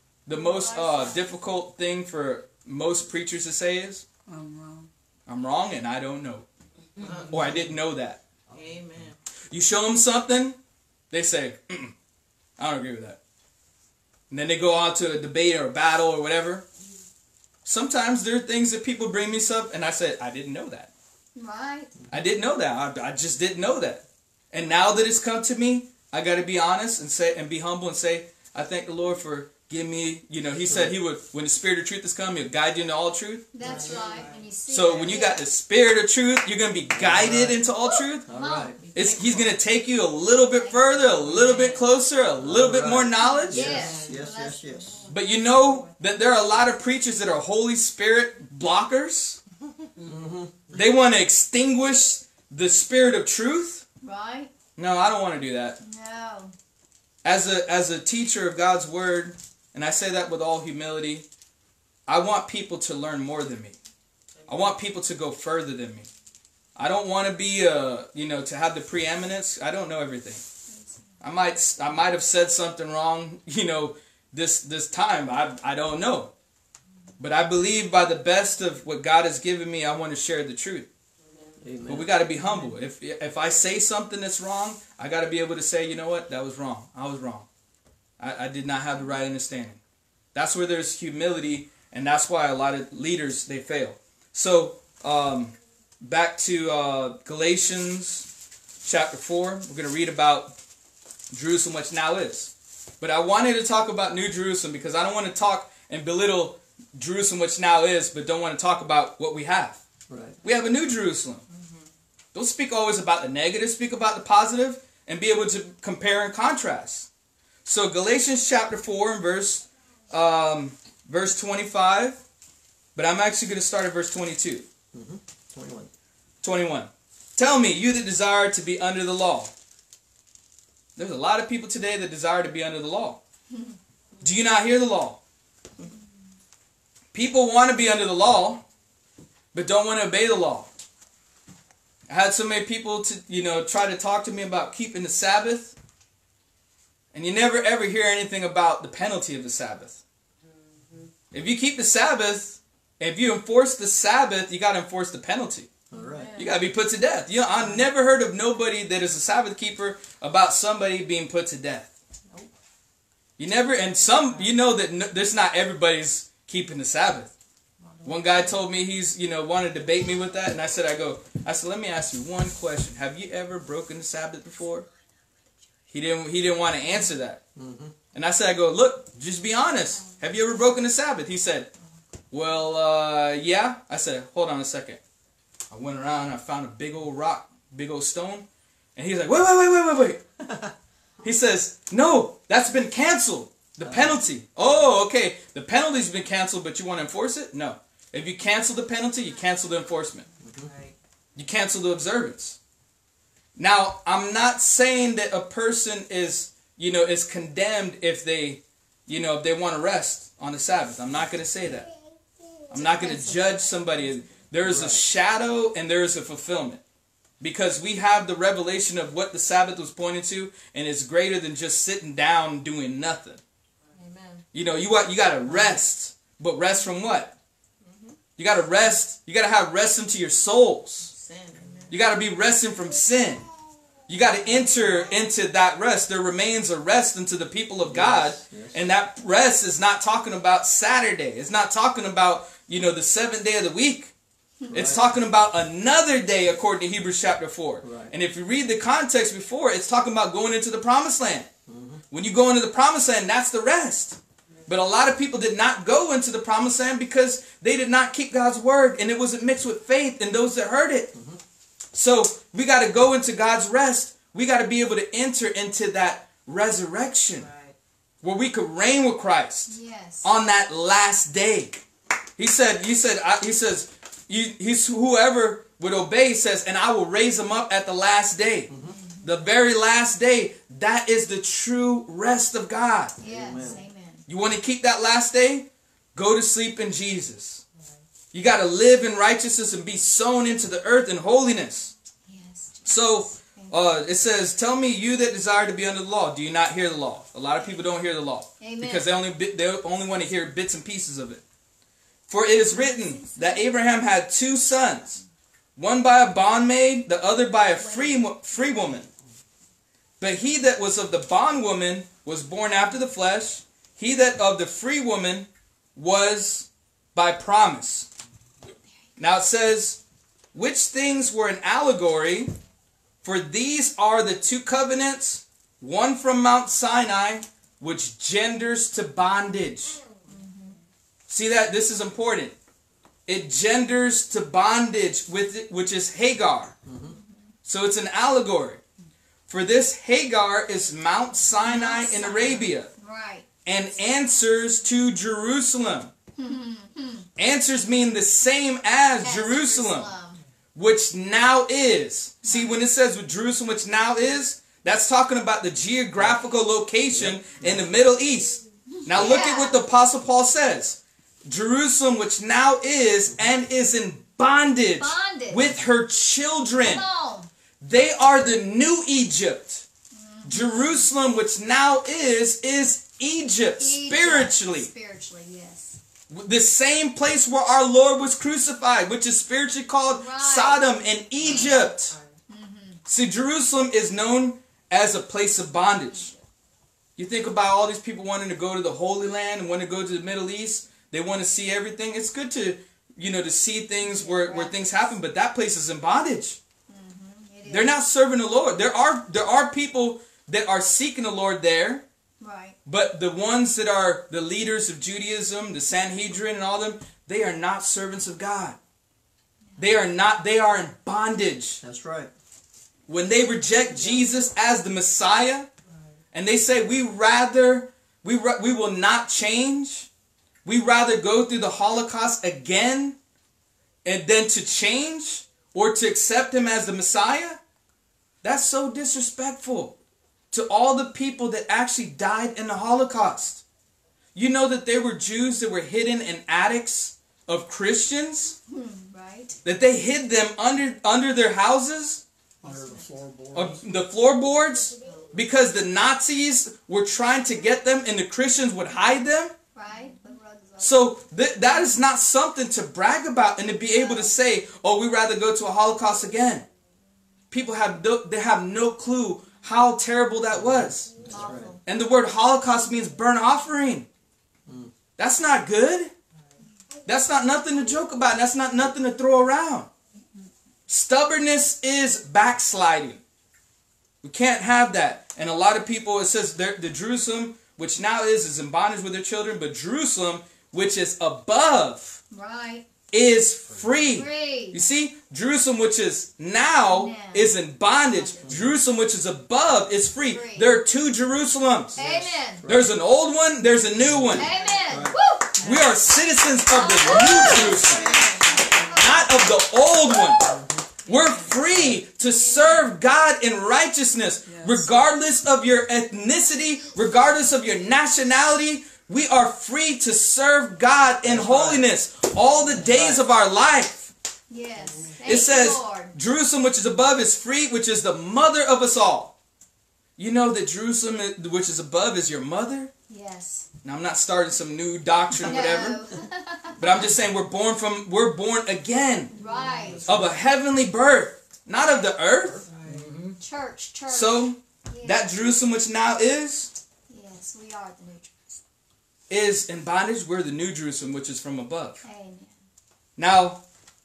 S2: difficult thing for most preachers to say is?
S4: I'm wrong.
S2: I'm wrong and I don't know. Or I didn't know that.
S4: Amen.
S2: You show them something, they say, I don't agree with that. And then they go on to a debate or a battle or whatever. Sometimes there are things that people bring me up and I said, I didn't know that.
S3: Right.
S2: I didn't know that. I just didn't know that. And now that it's come to me, I got to be honest and say and be humble and say, I thank the Lord for giving me, he said he would, when the Spirit of truth has come, he'll guide you into all truth.
S3: That's right. And you see
S2: So when you got the Spirit of truth, you're going to be guided into all truth.
S1: All right.
S2: He's going to take you a little bit further, a little bit closer, a little bit more knowledge.
S3: Yes.
S1: Yes.
S2: But you know that there are a lot of preachers that are Holy Spirit blockers. They want to extinguish the Spirit of truth.
S3: Right.
S2: No, I don't want to do that.
S3: No.
S2: As a teacher of God's Word, and I say that with all humility, I want people to learn more than me. I want people to go further than me. I don't want to be, to have the preeminence. I don't know everything. I might have said something wrong, this time. I don't know. But I believe by the best of what God has given me, I want to share the truth. Amen. But we got to be humble. If I say something that's wrong, I got to be able to say, you know what, that was wrong. I was wrong. I did not have the right understanding. That's where there's humility, and that's why a lot of leaders, they fail. So, back to Galatians chapter 4. We're going to read about Jerusalem, which now is. But I wanted to talk about New Jerusalem because I don't want to talk and belittle Jerusalem, which now is, but don't want to talk about what we have.
S1: Right.
S2: We have a New Jerusalem. Don't speak always about the negative, speak about the positive, and be able to compare and contrast. So Galatians chapter 4 and verse 25, but I'm actually going to start at verse 22. 21. Tell me, you that desire to be under the law. There's a lot of people today that desire to be under the law. Do you not hear the law? People want to be under the law, but don't want to obey the law. I had so many people to, try to talk to me about keeping the Sabbath, and you never ever hear anything about the penalty of the Sabbath. If you keep the Sabbath, if you enforce the Sabbath, you got to enforce the penalty.
S1: All right.
S2: You got to be put to death. I've never heard of nobody that is a Sabbath keeper about somebody being put to death. You never, and some, that there's not everybody's keeping the Sabbath. One guy told me he's, wanted to debate me with that, and I said, let me ask you one question. Have you ever broken the Sabbath before? He didn't want to answer that. And I said, look, just be honest. Have you ever broken the Sabbath? He said, well, yeah. I said, hold on a second. I went around and I found a big old rock, big old stone. And he's like, wait. He says, no, that's been canceled. The penalty. Oh, okay. The penalty's been canceled, but you want to enforce it? No. If you cancel the penalty, you cancel the enforcement. You cancel the observance. Now, I'm not saying that a person is condemned if they want to rest on the Sabbath. I'm not going to say that. I'm not going to judge somebody. There is a shadow and there is a fulfillment. Because we have the revelation of what the Sabbath was pointing to, and it's greater than just sitting down doing nothing.
S4: Amen.
S2: You got to rest. But rest from what? You got to rest. You got to have rest into your souls.
S4: Sin. Amen.
S2: You got to be resting from sin. You got to enter into that rest. There remains a rest unto the people of God.
S1: Yes.
S2: And that rest is not talking about Saturday. It's not talking about, the 7th day of the week. It's talking about another day according to Hebrews chapter 4.
S1: Right.
S2: And if you read the context before, it's talking about going into the promised land. When you go into the promised land, that's the rest. But a lot of people did not go into the promised land because they did not keep God's word, and it wasn't mixed with faith in those that heard it. So we got to go into God's rest We got to be able to enter into that resurrection
S4: Right.
S2: where we could reign with Christ
S3: Yes.
S2: on that last day. He says, he's whoever would obey, he says, and I will raise him up at the last day. The very last day, that is the true rest of God.
S3: Yes.
S1: Amen.
S3: Amen.
S2: You want to keep that last day? Go to sleep in Jesus. You got to live in righteousness and be sown into the earth in holiness.
S3: Yes.
S2: So it says, tell me, you that desire to be under the law, do you not hear the law? A lot of people don't hear the law.
S3: Amen.
S2: Because they only want to hear bits and pieces of it. For it is written that Abraham had 2 sons, one by a bondmaid, the other by a free woman. But he that was of the bondwoman was born after the flesh. He that of the free woman was by promise. Now it says, which things were an allegory? For these are the 2 covenants, one from Mount Sinai, which genders to bondage. See that? This is important. It genders to bondage, which is Hagar. So it's an allegory. For this Hagar is Mount Sinai in Arabia,
S3: Right.
S2: and answers to Jerusalem. Answers mean the same as Jerusalem, which now is. See, when it says with Jerusalem, which now is, that's talking about the geographical location in the Middle East. Now look at what the Apostle Paul says. Jerusalem, which now is and is in bondage, with her children.
S3: Come on.
S2: They are the new Egypt. Jerusalem, which now is Egypt, spiritually.
S3: Spiritually, yes.
S2: The same place where our Lord was crucified, which is spiritually called Sodom and Egypt. See, Jerusalem is known as a place of bondage. You think about all these people wanting to go to the Holy Land and want to go to the Middle East. They want to see everything. It's good to, to see things where things happen, but that place is in bondage. They're not serving the Lord. There are people that are seeking the Lord there.
S3: Right.
S2: But the ones that are the leaders of Judaism, the Sanhedrin and all them, they are not servants of God. They are in bondage.
S1: That's right.
S2: When they reject Jesus as the Messiah, and they say we will not change. We rather go through the Holocaust again and then to change or to accept him as the Messiah. That's so disrespectful to all the people that actually died in the Holocaust. You know that there were Jews that were hidden in attics of Christians?
S3: Right.
S2: That they hid them under their houses?
S5: Under the floorboards.
S2: The floorboards? Because the Nazis were trying to get them and the Christians would hide them?
S3: Right. Put rugs up.
S2: So that is not something to brag about and to be able to say, oh, we'd rather go to a Holocaust again. People have no clue how terrible that was.
S3: Awful.
S2: And the word Holocaust means burnt offering. That's not good. That's not nothing to joke about. That's not nothing to throw around. Stubbornness is backsliding. We can't have that. And a lot of people, it says the Jerusalem, which now is in bondage with their children, but Jerusalem, which is above,
S3: Right.
S2: is free.
S3: Free.
S2: You see, Jerusalem, which is now, is in bondage. Jerusalem, which is above, is free.
S3: Free.
S2: There are 2 Jerusalems.
S3: Amen.
S2: There's an old one, there's a new one.
S3: Amen. Woo.
S2: We are citizens of the new Jerusalem, not of the old one. We're free to serve God in righteousness, regardless of your ethnicity, regardless of your nationality. We are free to serve God in holiness all the days of our life.
S3: Yes. Thank
S2: It says,
S3: you, Lord.
S2: Jerusalem, which is above, is free, which is the mother of us all. You know that Jerusalem, which is above, is your mother?
S3: Yes.
S2: Now, I'm not starting some new doctrine, whatever.
S3: No.
S2: But I'm just saying we're born again
S3: Right.
S2: of a heavenly birth, not of the earth.
S3: Church.
S2: So that Jerusalem, which now is
S3: Yes, we are the new Jerusalem.
S2: is in bondage. We're the new Jerusalem, which is from above.
S3: Amen.
S2: Now,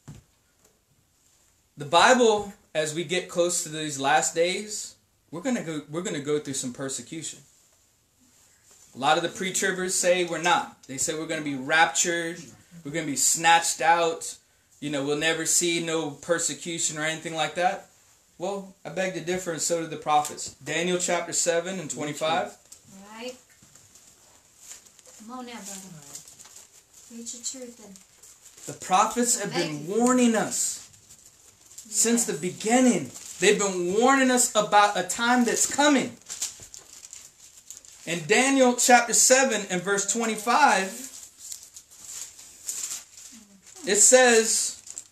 S2: the Bible, as we get close to these last days, we're gonna go through some persecution. A lot of the pre-tribbers say we're not. They say we're gonna be raptured. We're gonna be snatched out. We'll never see no persecution or anything like that. Well, I beg to differ, and so did the prophets. Daniel chapter 7 and 25.
S3: Right? Come on now, brother. Preach the truth. And
S2: The prophets have been warning us since the beginning. They've been warning us about a time that's coming. In Daniel chapter 7 and verse 25, it says,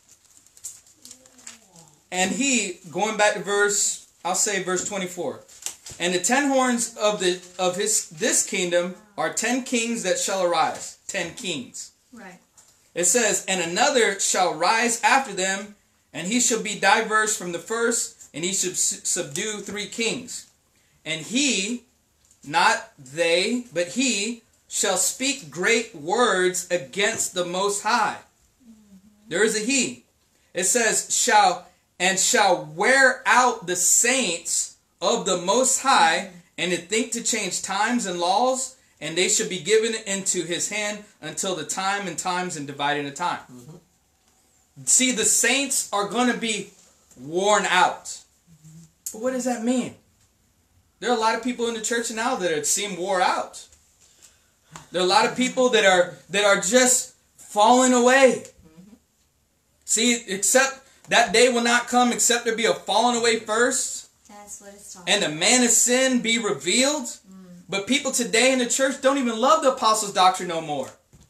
S2: and he, going back to verse 24. And the 10 horns of this kingdom are 10 kings that shall arise. 10 kings.
S3: right.
S2: It says, and another shall rise after them, and he shall be diverse from the first, and he shall subdue 3 kings. And he, not they, but he, shall speak great words against the Most High. There is a he. It says, shall wear out the saints of the Most High, and to think to change times and laws, and they shall be given into his hand until the time and times and dividing of time. Mm-hmm. See, the saints are going to be worn out. But what does that mean? There are a lot of people in the church now that seem wore out. There are a lot of people that are just falling away. Mm-hmm. See, except that day will not come except there be a falling away first.
S3: That's what it's talking
S2: and the man of sin be revealed. But people today in the church don't even love the apostles' doctrine no more.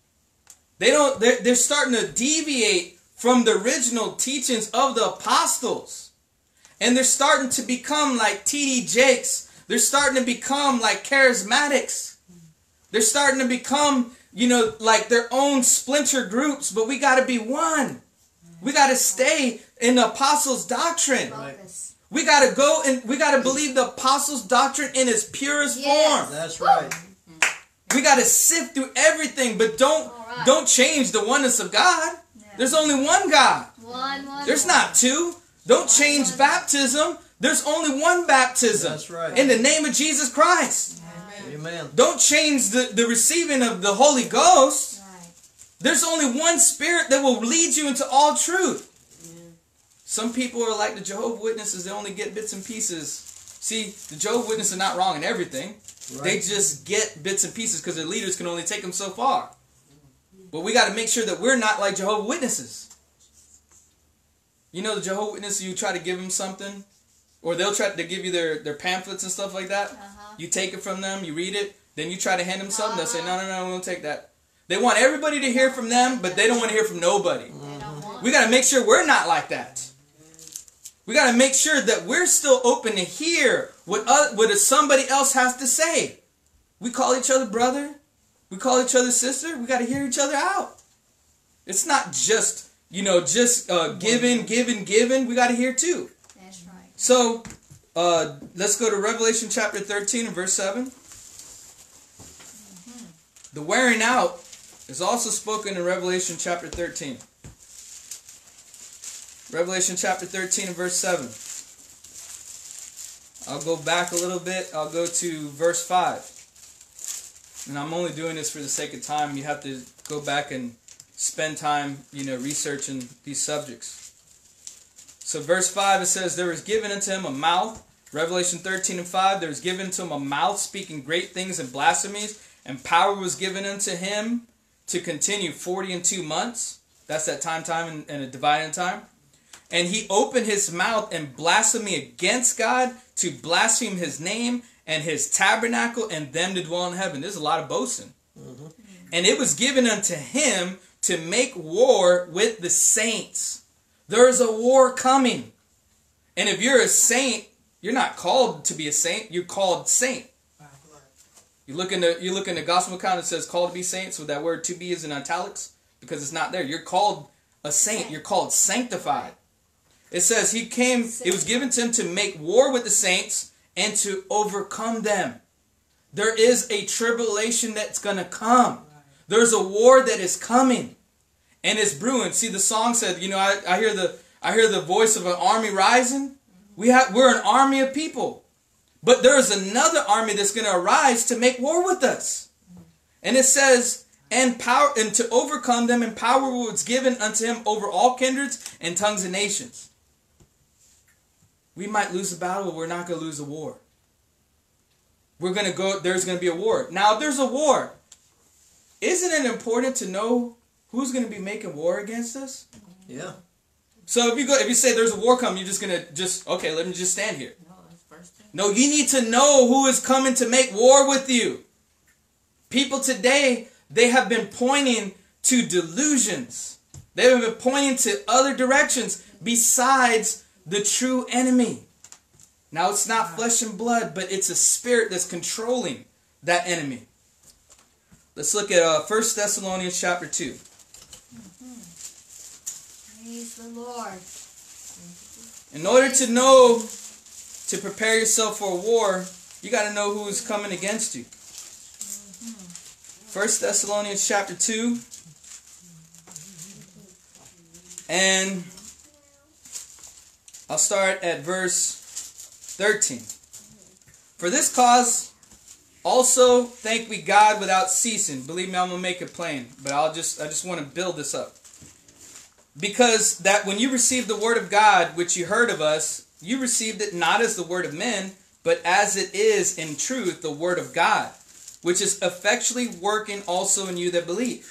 S2: They're starting to deviate from the original teachings of the apostles. And they're starting to become like T.D. Jakes. They're starting to become like charismatics. They're starting to become, like their own splinter groups. But we got to be one. We got to stay in the apostles' doctrine.
S3: Focus.
S2: We got to go and we got to believe the apostles' doctrine in its purest form.
S1: That's right.
S2: We got to sift through everything, but don't change the oneness of God.
S3: Yeah.
S2: There's only one God.
S3: One.
S2: There's not two. Don't change baptism. There's only one baptism.
S1: That's right.
S2: In the name of Jesus Christ.
S1: Amen.
S2: Don't change the receiving of the Holy Ghost.
S3: Right.
S2: There's only one Spirit that will lead you into all truth. Some people are like the Jehovah's Witnesses. They only get bits and pieces. See, the Jehovah's Witnesses are not wrong in everything. Right. They just get bits and pieces because their leaders can only take them so far. But we got to make sure that we're not like Jehovah's Witnesses. The Jehovah's Witnesses, you try to give them something, or they'll try to give you their pamphlets and stuff like that. Uh-huh. You take it from them, you read it, then you try to hand them something. They'll say, no, we won't take that. They want everybody to hear from them, but they don't want to hear from nobody. We got to make sure we're not like that. We got to make sure that we're still open to hear what somebody else has to say. We call each other brother. We call each other sister. We got to hear each other out. It's not just, giving. We got to hear too.
S3: That's right.
S2: So, let's go to Revelation chapter 13 and verse 7. Mm-hmm. The wearing out is also spoken in Revelation chapter 13. Revelation chapter 13 and verse 7. I'll go back a little bit. I'll go to verse 5. And I'm only doing this for the sake of time. You have to go back and spend time, researching these subjects. So verse 5, it says, there was given unto him a mouth. Revelation 13 and 5, there was given unto him a mouth speaking great things and blasphemies. And power was given unto him to continue 40 and 2 months. That's that time and a dividing time. And he opened his mouth in blasphemy against God, to blaspheme his name and his tabernacle and them that dwell in heaven. There's a lot of boasting. Mm-hmm. And it was given unto him to make war with the saints. There is a war coming. And if you're a saint, you're not called to be a saint. You're called saint. You look in the gospel account, it says called to be saints, with that word to be is in italics because it's not there. You're called a saint. You're called sanctified. It says it was given to him to make war with the saints and to overcome them. There is a tribulation that's going to come. There's a war that is coming. And it's brewing. See, the song said, I hear the voice of an army rising. We're an army of people. But there is another army that's going to arise to make war with us. And it says, and to overcome them, and power was given unto him over all kindreds and tongues and nations. We might lose a battle, but we're not going to lose a war. We're going to go, there's going to be a war. Now, if there's a war, isn't it important to know who's going to be making war against us?
S1: Yeah.
S2: So if you say there's a war coming, you're just going to okay, let me just stand here.
S4: No, that's first thing.
S2: No, you need to know who is coming to make war with you. People today, they have been pointing to delusions. They have been pointing to other directions besides the true enemy. Now, it's not flesh and blood, but it's a spirit that's controlling that enemy. Let's look at 1 Thessalonians chapter 2.
S3: Praise the Lord.
S2: In order to know, to prepare yourself for a war, you got to know who is coming against you. 1 Thessalonians chapter 2. And I'll start at verse 13. For this cause also thank we God without ceasing. Believe me, I'm going to make it plain. But I just want to build this up. Because that when you received the word of God, which you heard of us, you received it not as the word of men, but as it is in truth the word of God, which is effectually working also in you that believe.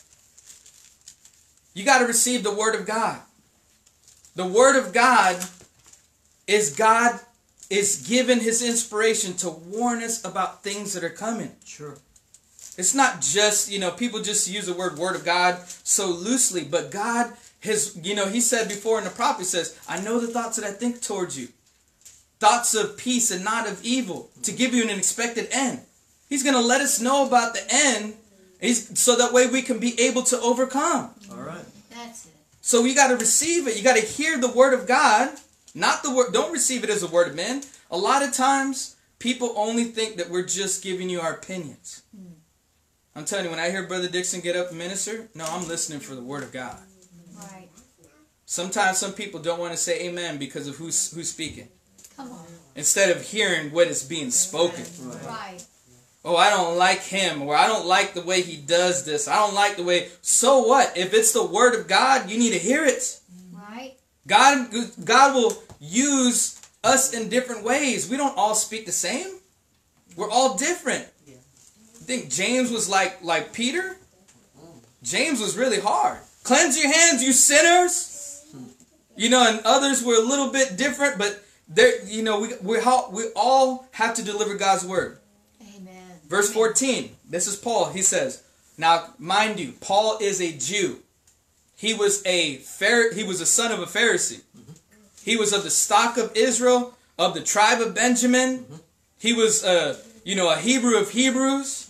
S2: You got to receive the word of God. The word of God is given his inspiration to warn us about things that are coming.
S1: Sure.
S2: It's not just, people just use the word of God so loosely, but God has, he said before in the prophet, he says, I know the thoughts that I think towards you. Thoughts of peace and not of evil, to give you an expected end. He's going to let us know about the end, so that way we can be able to overcome.
S1: All right.
S3: That's it.
S2: So you got to receive it. You got to hear the word of God, not the word. Don't receive it as a word of men. A lot of times, people only think that we're just giving you our opinions. I'm telling you, when I hear Brother Dixon get up and minister, no, I'm listening for the word of God.
S3: Right.
S2: Sometimes some people don't want to say amen because of who's speaking,
S3: Come on.
S2: instead of hearing what is being spoken.
S3: Right.
S2: Oh, I don't like him, or I don't like the way he does this. I don't like the way. So what? If it's the word of God, you need to hear it.
S3: Right.
S2: God will use us in different ways. We don't all speak the same. We're all different. I think James was like Peter. James was really hard. Cleanse your hands, you sinners. And others were a little bit different, but we all have to deliver God's word.
S3: Amen.
S2: Verse 14. This is Paul. He says, now mind you, Paul is a Jew. He was a son of a Pharisee. He was of the stock of Israel, of the tribe of Benjamin. He was a Hebrew of Hebrews.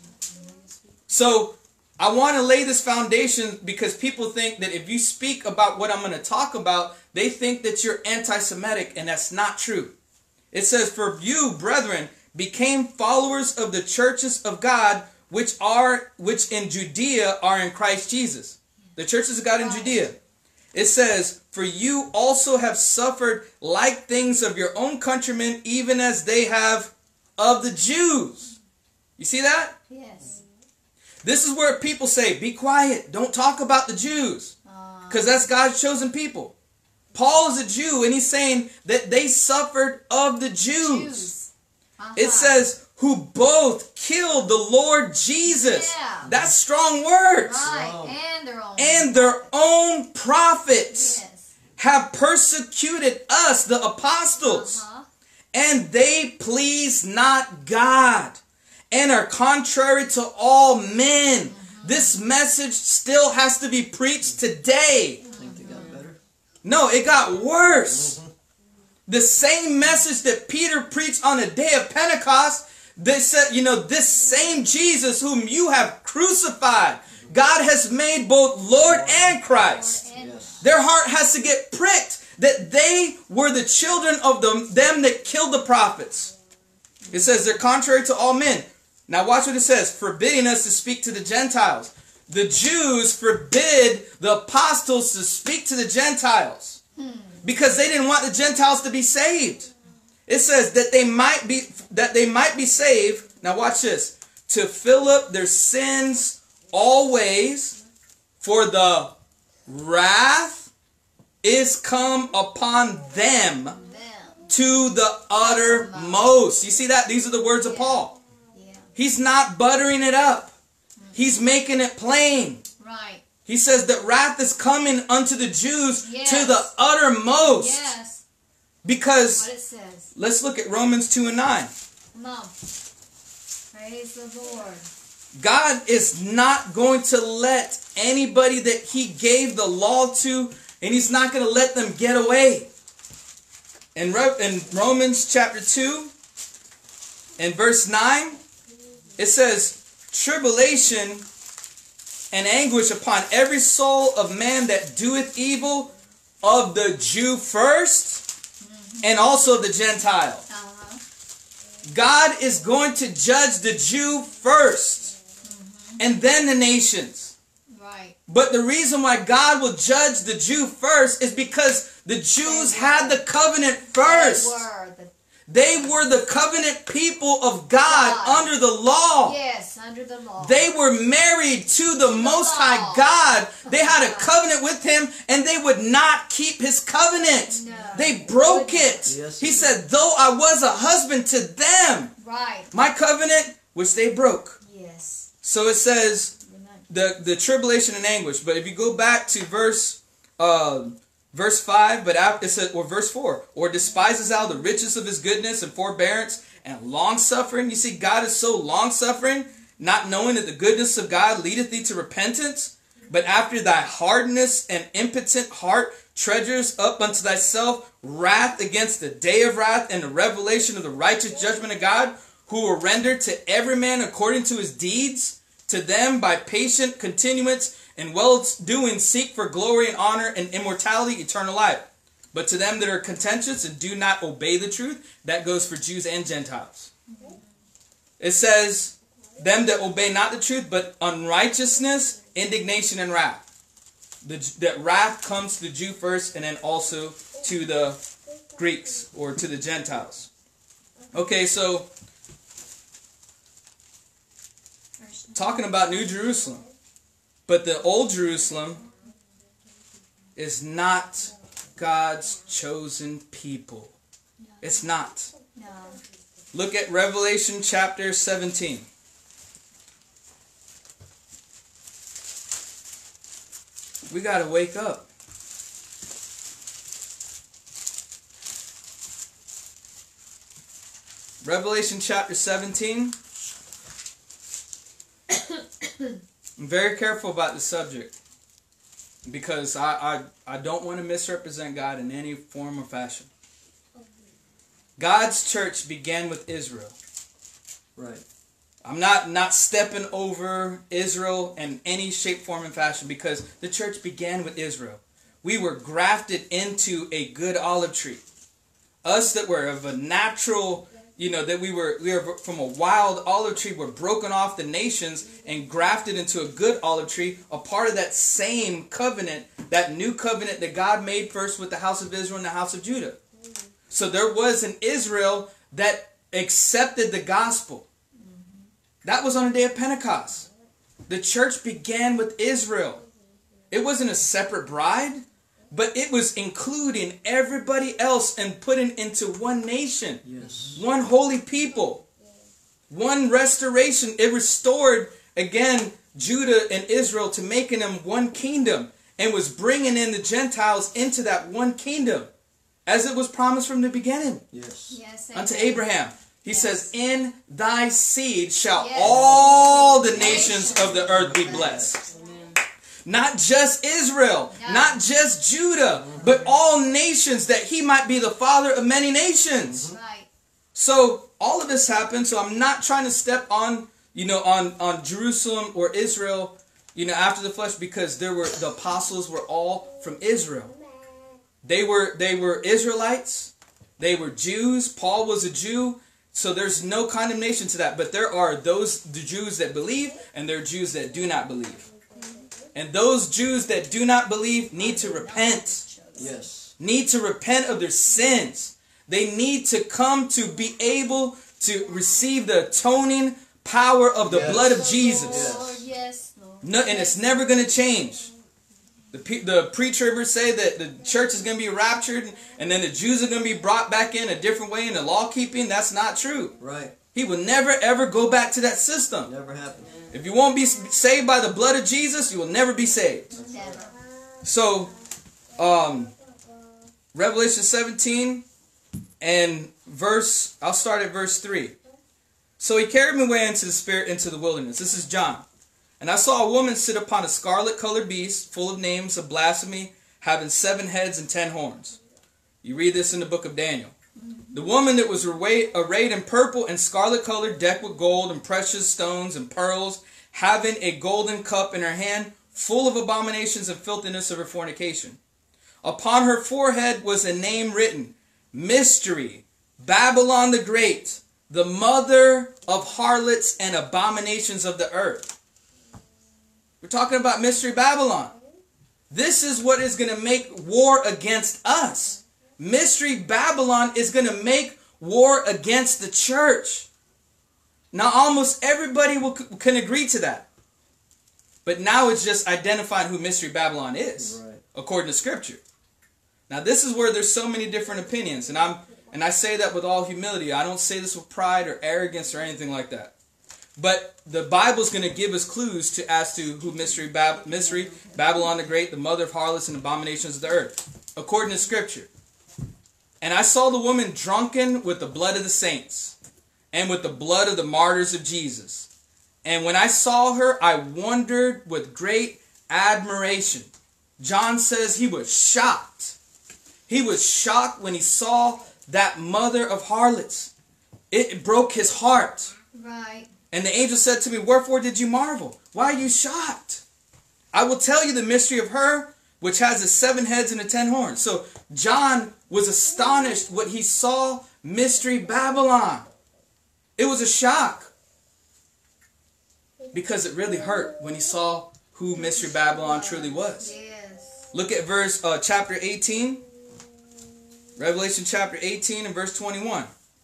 S2: So I want to lay this foundation because people think that if you speak about what I'm going to talk about, they think that you're anti-Semitic, and that's not true. It says, for you, brethren, became followers of the churches of God, which in Judea are in Christ Jesus. The churches of God in Judea. It says, for you also have suffered like things of your own countrymen, even as they have of the Jews. You see that?
S3: Yes.
S2: This is where people say, be quiet. Don't talk about the Jews. Because that's God's chosen people. Paul is a Jew, and he's saying that they suffered of the Jews. It says, who both killed the Lord Jesus.
S3: Yeah.
S2: That's strong words.
S3: Right.
S1: Wow.
S3: And
S2: their own prophets
S3: Yes.
S2: have persecuted us, the apostles. And they please not God, and are contrary to all men. This message still has to be preached today.
S1: I think they got better.
S2: No, it got worse. The same message that Peter preached on the day of Pentecost, they said, this same Jesus whom you have crucified, God has made both Lord and Christ.
S1: Yes.
S2: Their heart has to get pricked that they were the children of them that killed the prophets. It says they're contrary to all men. Now watch what it says, forbidding us to speak to the Gentiles. The Jews forbid the apostles to speak to the Gentiles because they didn't want the Gentiles to be saved. It says that they might be saved. Now watch this. To fill up their sins always, for the wrath is come upon them to the uttermost. You see that? These are the words of Paul.
S3: Yeah.
S2: He's not buttering it up. He's making it plain.
S3: Right.
S2: He says that wrath is coming unto the Jews
S3: Yes.
S2: to the uttermost.
S3: Yes.
S2: Because,
S3: What it says.
S2: let's look at Romans 2 and 9.
S3: Come on. Praise the Lord.
S2: God is not going to let anybody that he gave the law to, and he's not going to let them get away. In Romans chapter 2 and verse 9, it says, tribulation and anguish upon every soul of man that doeth evil, of the Jew first, and also the Gentile.
S3: Uh-huh.
S2: God is going to judge the Jew first, and then the nations.
S3: Right.
S2: But the reason why God will judge the Jew first is because the Jews had the covenant first. They were the covenant people of God under the law.
S3: Yes, under the law.
S2: They were married to the Most High God. They had a covenant with Him, and they would not keep His covenant.
S3: No.
S2: They broke it.
S1: Yes.
S2: He said, though I was a husband to them,
S3: Right.
S2: my covenant, which they broke.
S3: Yes.
S2: So it says,
S3: Amen.
S2: the tribulation and anguish. But if you go back to verse 5, but after it says, or verse 4, or despises thou the riches of his goodness and forbearance and long suffering. You see, God is so long suffering, not knowing that the goodness of God leadeth thee to repentance. But after thy hardness and impotent heart treasures up unto thyself wrath against the day of wrath and the revelation of the righteous judgment of God, who will render to every man according to his deeds, to them by patient continuance and well-doing seek for glory and honor and immortality, eternal life. But to them that are contentious and do not obey the truth, that goes for Jews and Gentiles. It says, them that obey not the truth, but unrighteousness, indignation, and wrath. That wrath comes to the Jew first, and then also to the Greeks, or to the Gentiles. Okay, so, talking about New Jerusalem. But the old Jerusalem is not God's chosen people. It's not.
S3: No.
S2: Look at Revelation chapter 17. We got to wake up. Revelation chapter 17. I'm very careful about the subject because I don't want to misrepresent God in any form or fashion. God's church began with Israel.
S1: Right.
S2: I'm not stepping over Israel in any shape, form, and fashion because the church began with Israel. We were grafted into a good olive tree. Us that were of a natural, that we were from a wild olive tree, were broken off the nations and grafted into a good olive tree, a part of that same covenant, that new covenant that God made first with the house of Israel and the house of Judah. So there was an Israel that accepted the gospel. That was on the day of Pentecost. The church began with Israel. It wasn't a separate bride, but it was including everybody else and putting into one nation.
S1: Yes.
S2: One holy people. One restoration. It restored, again, Judah and Israel to making them one kingdom and was bringing in the Gentiles into that one kingdom as it was promised from the beginning.
S1: Yes.
S3: Yes.
S2: Unto
S3: Amen.
S2: Abraham. He says, in thy seed shall
S3: Yes.
S2: all the nations of the earth be blessed. Not just Israel,
S3: No.
S2: not just Judah, but all nations, that he might be the father of many nations.
S3: Right.
S2: So all of this happened. So I'm not trying to step on, on Jerusalem or Israel, after the flesh, because the apostles were all from Israel. They were Israelites. They were Jews. Paul was a Jew. So there's no condemnation to that. But there are the Jews that believe, and there are Jews that do not believe. And those Jews that do not believe need to repent.
S1: Yes.
S2: Need to repent of their sins. They need to come to be able to receive the atoning power of the
S1: Yes.
S2: blood of Jesus.
S3: Lord, yes, Lord.
S2: No, and it's never going to change. The pre-tribbers say that the church is going to be raptured and then the Jews are going to be brought back in a different way in the law keeping. That's not true.
S1: Right.
S2: He will never ever go back to that system.
S1: Never happened.
S2: If you won't be saved by the blood of Jesus, you will never be saved.
S3: Never.
S2: So, Revelation 17 and I'll start at verse 3. So he carried me away into the spirit into the wilderness. This is John. And I saw a woman sit upon a scarlet-colored beast, full of names of blasphemy, having 7 heads and 10 horns. You read this in the book of Daniel. The woman that was arrayed in purple and scarlet-colored, decked with gold and precious stones and pearls, having a golden cup in her hand, full of abominations and filthiness of her fornication. Upon her forehead was a name written, Mystery, Babylon the Great, the mother of harlots and abominations of the earth. We're talking about Mystery Babylon. This is what is going to make war against us. Mystery Babylon is going to make war against the church. Now, almost everybody can agree to that. But now it's just identifying who Mystery Babylon is,
S1: Right.
S2: according to Scripture. Now, this is where there's so many different opinions, and I say that with all humility. I don't say this with pride or arrogance or anything like that. But the Bible's going to give us clues as to who Mystery Babylon the Great, the mother of harlots and abominations of the earth, according to Scripture. And I saw the woman drunken with the blood of the saints and with the blood of the martyrs of Jesus. And when I saw her, I wondered with great admiration. John says he was shocked. He was shocked when he saw that mother of harlots. It broke his heart.
S3: Right.
S2: And the angel said to me, Wherefore did you marvel? Why are you shocked? I will tell you the mystery of her, which has the 7 heads and the 10 horns. So John was astonished when he saw Mystery Babylon. It was a shock. Because it really hurt when he saw who Mystery Babylon truly was.
S3: Yes.
S2: Look at chapter 18. Revelation chapter 18 and verse 21.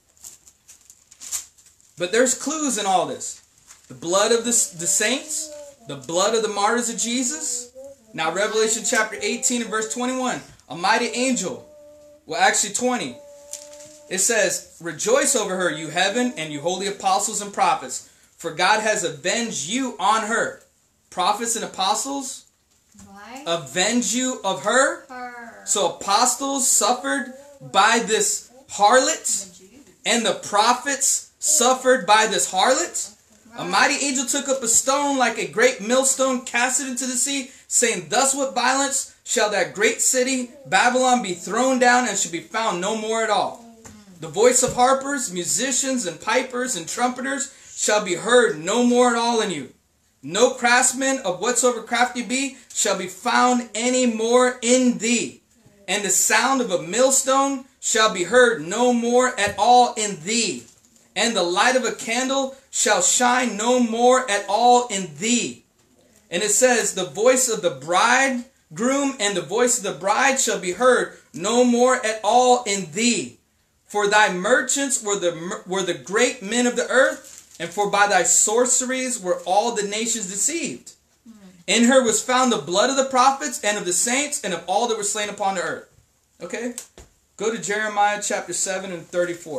S2: But there's clues in all this. The blood of the saints, the blood of the martyrs of Jesus. Now Revelation chapter 18 and verse 21. A mighty angel, well actually 20. It says, Rejoice over her, you heaven, and you holy apostles and prophets, for God has avenged you on her. Prophets and apostles,
S3: Right.
S2: avenge you of her.
S3: Her.
S2: So apostles suffered by this harlot, and the prophets suffered by this harlot. A mighty angel took up a stone like a great millstone, cast it into the sea, saying, Thus with violence shall that great city, Babylon, be thrown down, and shall be found no more at all. The voice of harpers, musicians, and pipers, and trumpeters shall be heard no more at all in you. No craftsman of whatsoever craft ye be shall be found any more in thee. And the sound of a millstone shall be heard no more at all in thee. And the light of a candle shall shine no more at all in thee. And it says, the voice of the bridegroom and the voice of the bride shall be heard no more at all in thee. For thy merchants were the great men of the earth, and for by thy sorceries were all the nations deceived. In her was found the blood of the prophets and of the saints and of all that were slain upon the earth. Okay? Go to Jeremiah chapter 7 and 34.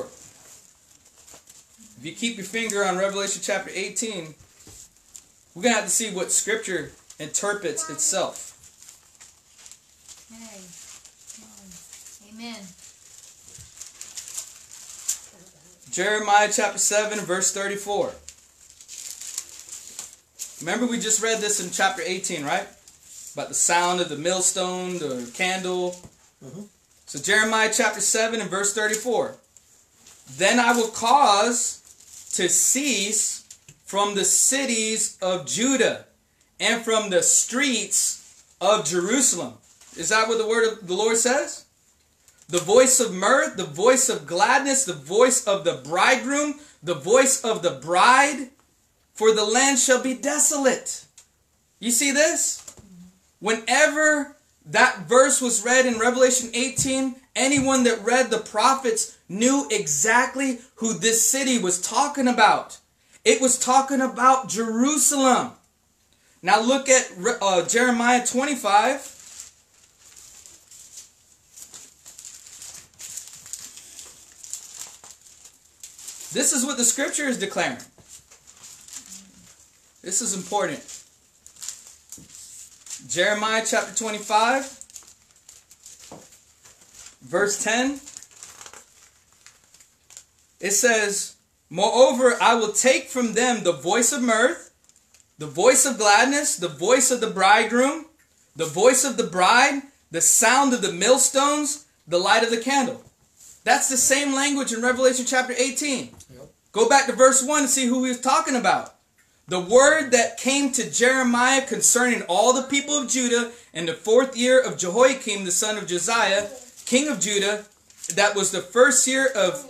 S2: If you keep your finger on Revelation chapter 18, we're going to have to see what Scripture interprets itself.
S3: Okay. Amen.
S2: Jeremiah chapter 7 verse 34. Remember we just read this in chapter 18, right? About the sound of the millstone, the candle. So Jeremiah chapter 7 and verse 34. Then I will cause to cease from the cities of Judah and from the streets of Jerusalem. Is that what the word of the Lord says? The voice of mirth, the voice of gladness, the voice of the bridegroom, the voice of the bride, for the land shall be desolate. You see this? Whenever that verse was read in Revelation 18, anyone that read the prophets knew exactly who this city was talking about. It was talking about Jerusalem. Now look at Jeremiah 25 This is what the scripture is declaring. This is important. Jeremiah chapter 25, verse 10. It says, moreover, I will take from them the voice of mirth, the voice of gladness, the voice of the bridegroom, the voice of the bride, the sound of the millstones, the light of the candle. That's the same language in Revelation chapter 18.
S5: Yep.
S2: Go back to verse 1 and see who he was talking about. The word that came to Jeremiah concerning all the people of Judah in the 4th year of Jehoiakim, the son of Josiah, king of Judah, that was the 1st year of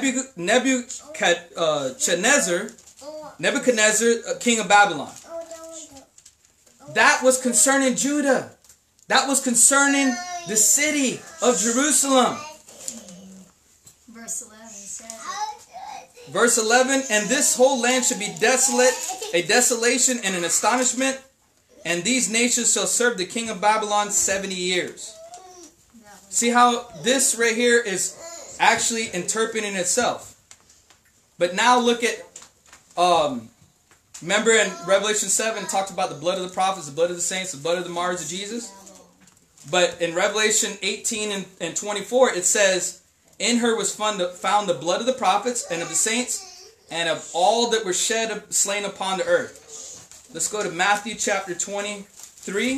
S2: Nebuchadnezzar, king of Babylon. That was concerning Judah. That was concerning the city of Jerusalem.
S3: Verse 11 says,
S2: Verse 11, and this whole land should be desolate, a desolation and an astonishment, and these nations shall serve the king of Babylon 70 years. See how this right here is actually interpreting itself. But now look at, remember in Revelation 7, it talked about the blood of the prophets, the blood of the saints, the blood of the martyrs of Jesus. But in Revelation 18 and 24, it says, in her was found the blood of the prophets and of the saints and of all that were slain upon the earth. Let's go to Matthew chapter 23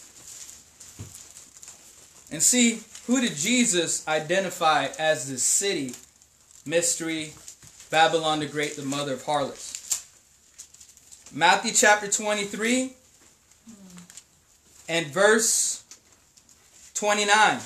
S2: and see who did Jesus identify as the city, mystery, Babylon the Great, the mother of harlots. Matthew chapter 23 and verse 29.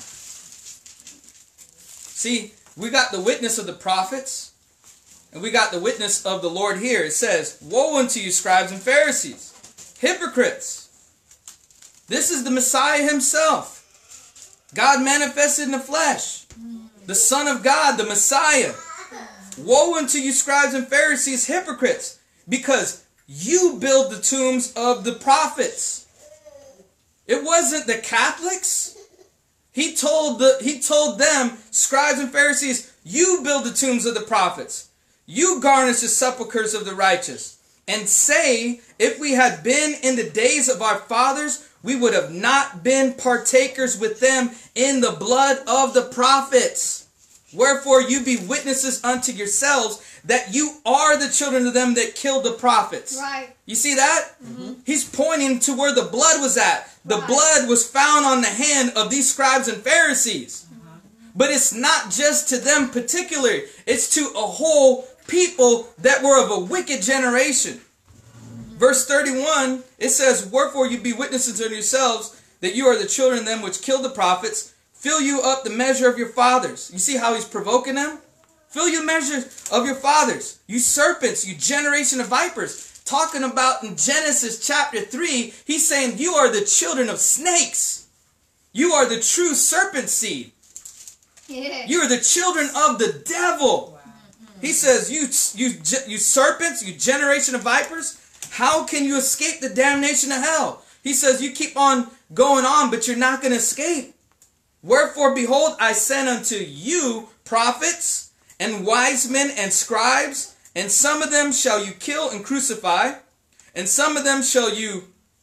S2: See, we got the witness of the prophets, and we got the witness of the Lord here. It says, woe unto you, scribes and Pharisees, hypocrites. This is the Messiah himself, God manifested in the flesh, the Son of God, the Messiah. Woe unto you, scribes and Pharisees, hypocrites, because you build the tombs of the prophets. It wasn't the Catholics. He told them, scribes and Pharisees, you build the tombs of the prophets. You garnish the sepulchres of the righteous. And say, if we had been in the days of our fathers, we would have not been partakers with them in the blood of the prophets. Wherefore you be witnesses unto yourselves that you are the children of them that killed the prophets.
S3: right.
S2: You see that? Mm-hmm. He's pointing to where the blood was at. The
S3: Right.
S2: blood was found on the hand of these scribes and Pharisees. But it's not just to them particularly. It's to a whole people that were of a wicked generation. Verse 31, it says, wherefore you be witnesses unto yourselves that you are the children of them which killed the prophets. Fill you up the measure of your fathers. You see how he's provoking them? Fill your measure of your fathers. You serpents, you generation of vipers. Talking about in Genesis chapter 3, he's saying you are the children of snakes. You are the true serpent seed.
S3: Yeah.
S2: You are the children of the devil. Wow. He says, you serpents, you generation of vipers, how can you escape the damnation of hell? He says, you keep on going on, but you're not going to escape. Wherefore, behold, I send unto you prophets and wise men and scribes, and some of them shall you kill and crucify, and some of them shall you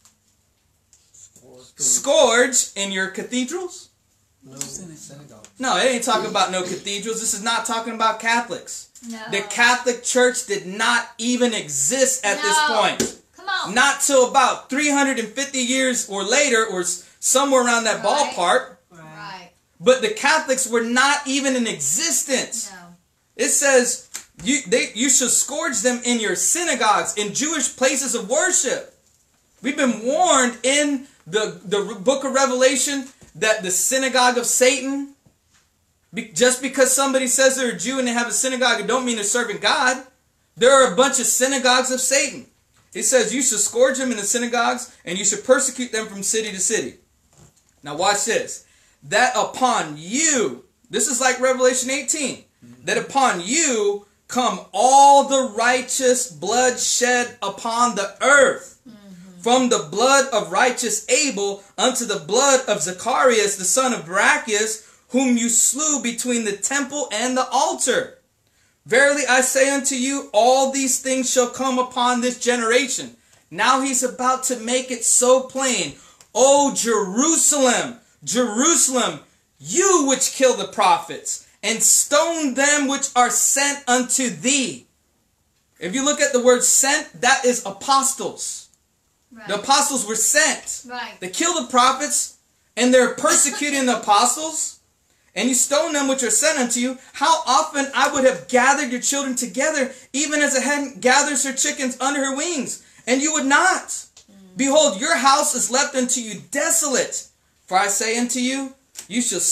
S2: scourge in your cathedrals.
S5: No synagogue.
S2: No, it ain't talking about no cathedrals. This is not talking about Catholics.
S3: No.
S2: The Catholic Church did not even exist at this point.
S3: Come on.
S2: Not till about 350 years or later, or somewhere around that
S3: Right.
S2: ballpark.
S3: Right.
S2: But the Catholics were not even in existence.
S3: No.
S2: It says, you shall scourge them in your synagogues, in Jewish places of worship. We've been warned in the book of Revelation that the synagogue of Satan, just because somebody says they're a Jew and they have a synagogue, it don't mean they're serving God. There are a bunch of synagogues of Satan. It says you should scourge them in the synagogues and you should persecute them from city to city. Now watch this. That upon you, this is like Revelation 18, that upon you come all the righteous blood shed upon the earth. From the blood of righteous Abel unto the blood of Zacharias, the son of Barachias, whom you slew between the temple and the altar. Verily I say unto you, all these things shall come upon this generation. Now he's about to make it so plain. O Jerusalem, Jerusalem, you which kill the prophets, and stone them which are sent unto thee. If you look at the word sent, that is apostles.
S3: Right.
S2: The apostles were sent.
S3: Right.
S2: They kill the prophets, and they're persecuting the apostles, and you stone them which are sent unto you. How often I would have gathered your children together, even as a hen gathers her chickens under her wings, and you would not. Behold, your house is left unto you desolate. For I say unto you, you shall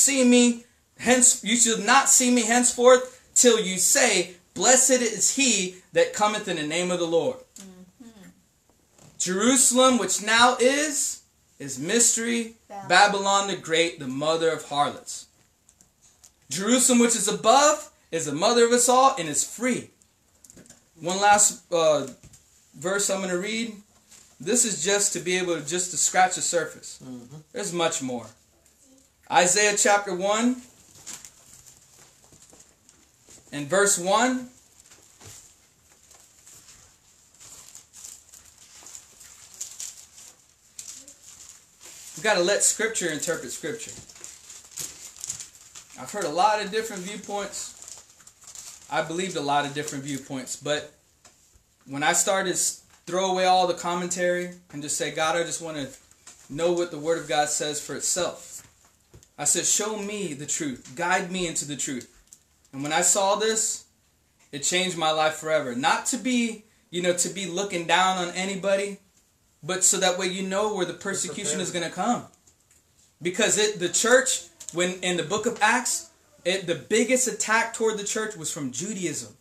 S2: not see me henceforth, till you say, blessed is he that cometh in the name of the Lord. Jerusalem, which now is mystery, Babylon the Great, the mother of harlots. Jerusalem, which is above, is the mother of us all and is free. One last verse I'm going to read. This is just to be able to scratch the surface. There's much more. Isaiah chapter 1 and verse 1. We've got to let Scripture interpret Scripture. I've heard a lot of different viewpoints. I believed a lot of different viewpoints. But when I started throw away all the commentary and just say, God, I just want to know what the Word of God says for itself. I said, show me the truth. Guide me into the truth. And when I saw this, it changed my life forever. Not to be, to be looking down on anybody, but so that way you know where the persecution is going to come. Because the church, when in the book of Acts, the biggest attack toward the church was from Judaism.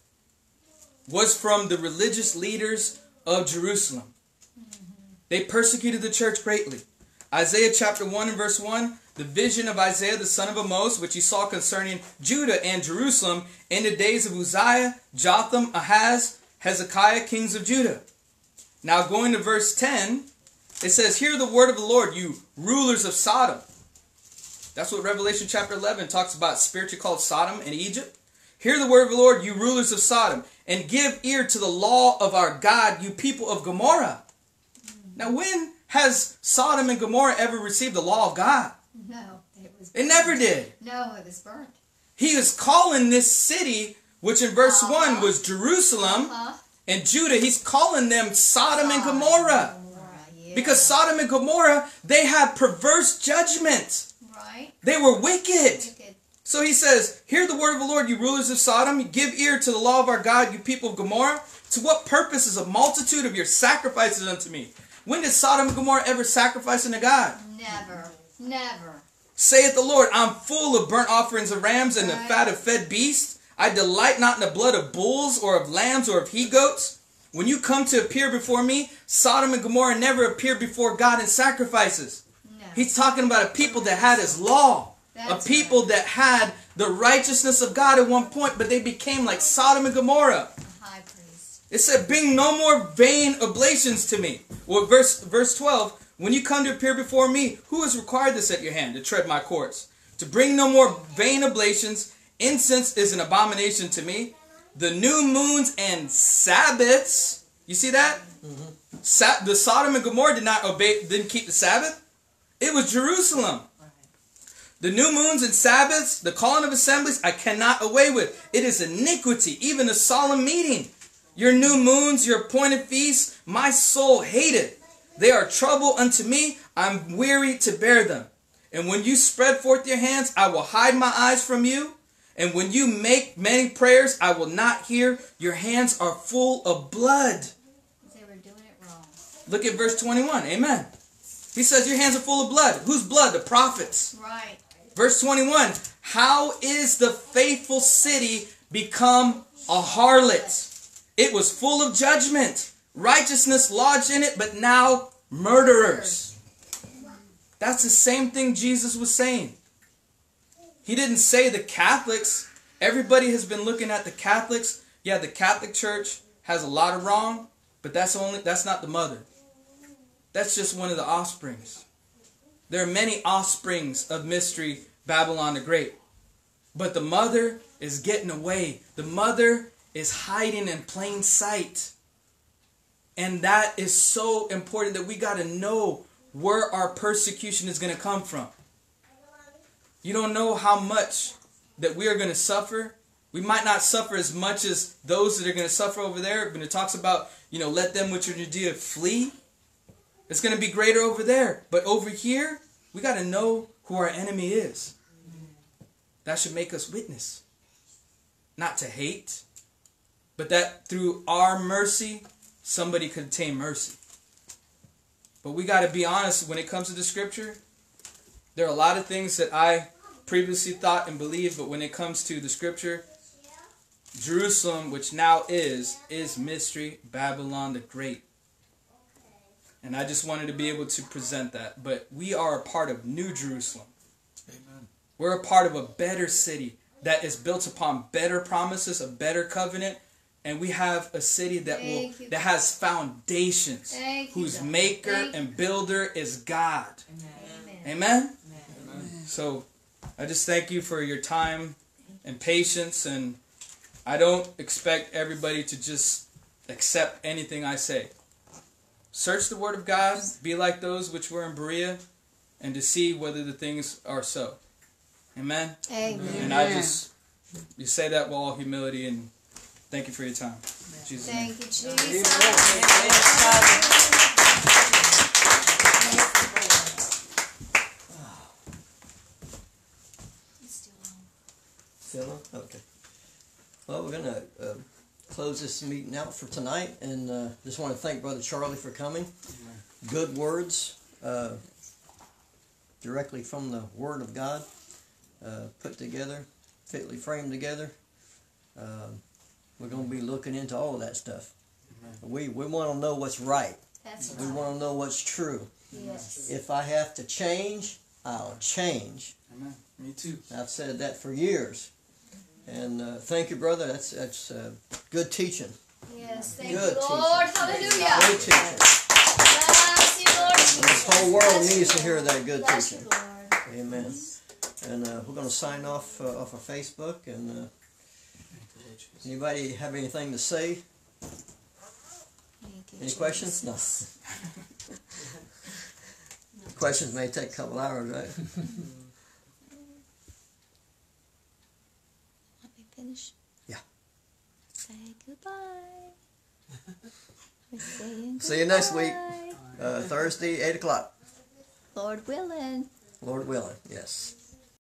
S2: Was from the religious leaders of Jerusalem. They persecuted the church greatly. Isaiah chapter 1 and verse 1, the vision of Isaiah the son of Amos, which he saw concerning Judah and Jerusalem in the days of Uzziah, Jotham, Ahaz, Hezekiah, kings of Judah. Now going to verse 10, it says, hear the word of the Lord, you rulers of Sodom. That's what Revelation chapter 11 talks about, spiritually called Sodom in Egypt. Hear the word of the Lord, you rulers of Sodom, and give ear to the law of our God, you people of Gomorrah. Now, when has Sodom and Gomorrah ever received the law of God?
S3: No, it was.
S2: It never did.
S3: No, it was burnt.
S2: He is calling this city, which in verse 1 was Jerusalem and Judah, he's calling them Sodom and Gomorrah.
S3: Yeah.
S2: Because Sodom and Gomorrah, they had perverse judgment.
S3: Right.
S2: They were wicked.
S3: Wicked.
S2: So he says, hear the word of the Lord, you rulers of Sodom. Give ear to the law of our God, you people of Gomorrah. To what purpose is a multitude of your sacrifices unto me? When did Sodom and Gomorrah ever sacrifice unto God?
S3: Never. Never.
S2: Saith the Lord, I'm full of burnt offerings of rams and the fat of fed beasts. I delight not in the blood of bulls or of lambs or of he-goats. When you come to appear before me, Sodom and Gomorrah never appeared before God in sacrifices.
S3: No.
S2: He's talking about a people that had his law.
S3: That's
S2: a people that had the righteousness of God at one point, but they became like Sodom and Gomorrah.
S3: A high priest.
S2: It said, bring no more vain oblations to me. Well, verse 12, when you come to appear before me, who has required this at your hand to tread my courts? To bring no more vain oblations. Incense is an abomination to me. The new moons and Sabbaths. You see that? Mm-hmm. The Sodom and Gomorrah didn't keep the Sabbath. It was Jerusalem. The new moons and Sabbaths, the calling of assemblies, I cannot away with. It is iniquity, even a solemn meeting. Your new moons, your appointed feasts, my soul hateth. They are trouble unto me. I'm weary to bear them. And when you spread forth your hands, I will hide my eyes from you. And when you make many prayers, I will not hear. Your hands are full of blood.
S3: They were doing it wrong.
S2: Look at verse 21. Amen. He says your hands are full of blood. Whose blood? The prophets.
S3: Right.
S2: Verse 21. How is the faithful city become a harlot? It was full of judgment. Righteousness lodged in it, but now murderers. That's the same thing Jesus was saying. He didn't say the Catholics. Everybody has been looking at the Catholics. Yeah, the Catholic Church has a lot of wrong, but that's not the mother. That's just one of the offsprings. There are many offsprings of mystery Babylon the Great. But the mother is getting away. The mother is hiding in plain sight. And that is so important that we got to know where our persecution is going to come from. You don't know how much that we are going to suffer. We might not suffer as much as those that are going to suffer over there. When it talks about, let them which are in Judea flee, it's going to be greater over there. But over here, we got to know who our enemy is. That should make us witness. Not to hate, but that through our mercy, somebody could obtain mercy. But we got to be honest when it comes to the scripture. There are a lot of things that I previously thought and believed, but when it comes to the scripture, Jerusalem, which now is mystery, Babylon the Great. And I just wanted to be able to present that. But we are a part of New Jerusalem.
S5: Amen.
S2: We're a part of a better city that is built upon better promises, a better covenant. And we have a city that has foundations, whose maker and builder is God. Amen? Amen? So I just thank you for your time and patience. And I don't expect everybody to just accept anything I say. Search the Word of God, be like those which were in Berea, and to see whether the things are so. Amen?
S3: Amen.
S2: And you say that with all humility, and thank you for your time. In Jesus' name.
S3: Thank you, Jesus.
S1: Still on? Okay. Well, we're going to close this meeting out for tonight, and just want to thank Brother Charlie for coming. Good words, directly from the Word of God, put together, fitly framed together. We're going to be looking into all of that stuff. We want to know what's right.
S3: That's
S1: We
S3: right.
S1: want to know what's true.
S3: Yes.
S1: If I have to change, I'll change.
S2: Amen. Me too.
S1: I've said that for years. And thank you, brother. That's good teaching.
S3: Yes. Thank
S1: Good
S3: you, Lord.
S1: teaching.
S3: Hallelujah.
S1: Good teaching.
S3: Bless you, Lord.
S1: This whole world needs to hear that good
S3: Bless
S1: teaching.
S3: you, Lord.
S1: Amen. And we're going to sign off of Facebook. And anybody have anything to say?
S3: Thank you,
S1: Any questions? No. Questions may take a couple hours, right?
S3: Let me finish.
S1: Yeah.
S3: Say goodbye. We're saying
S1: See you next week.
S3: goodbye.
S1: Thursday, 8 o'clock.
S3: Lord willing.
S1: Lord willing, yes.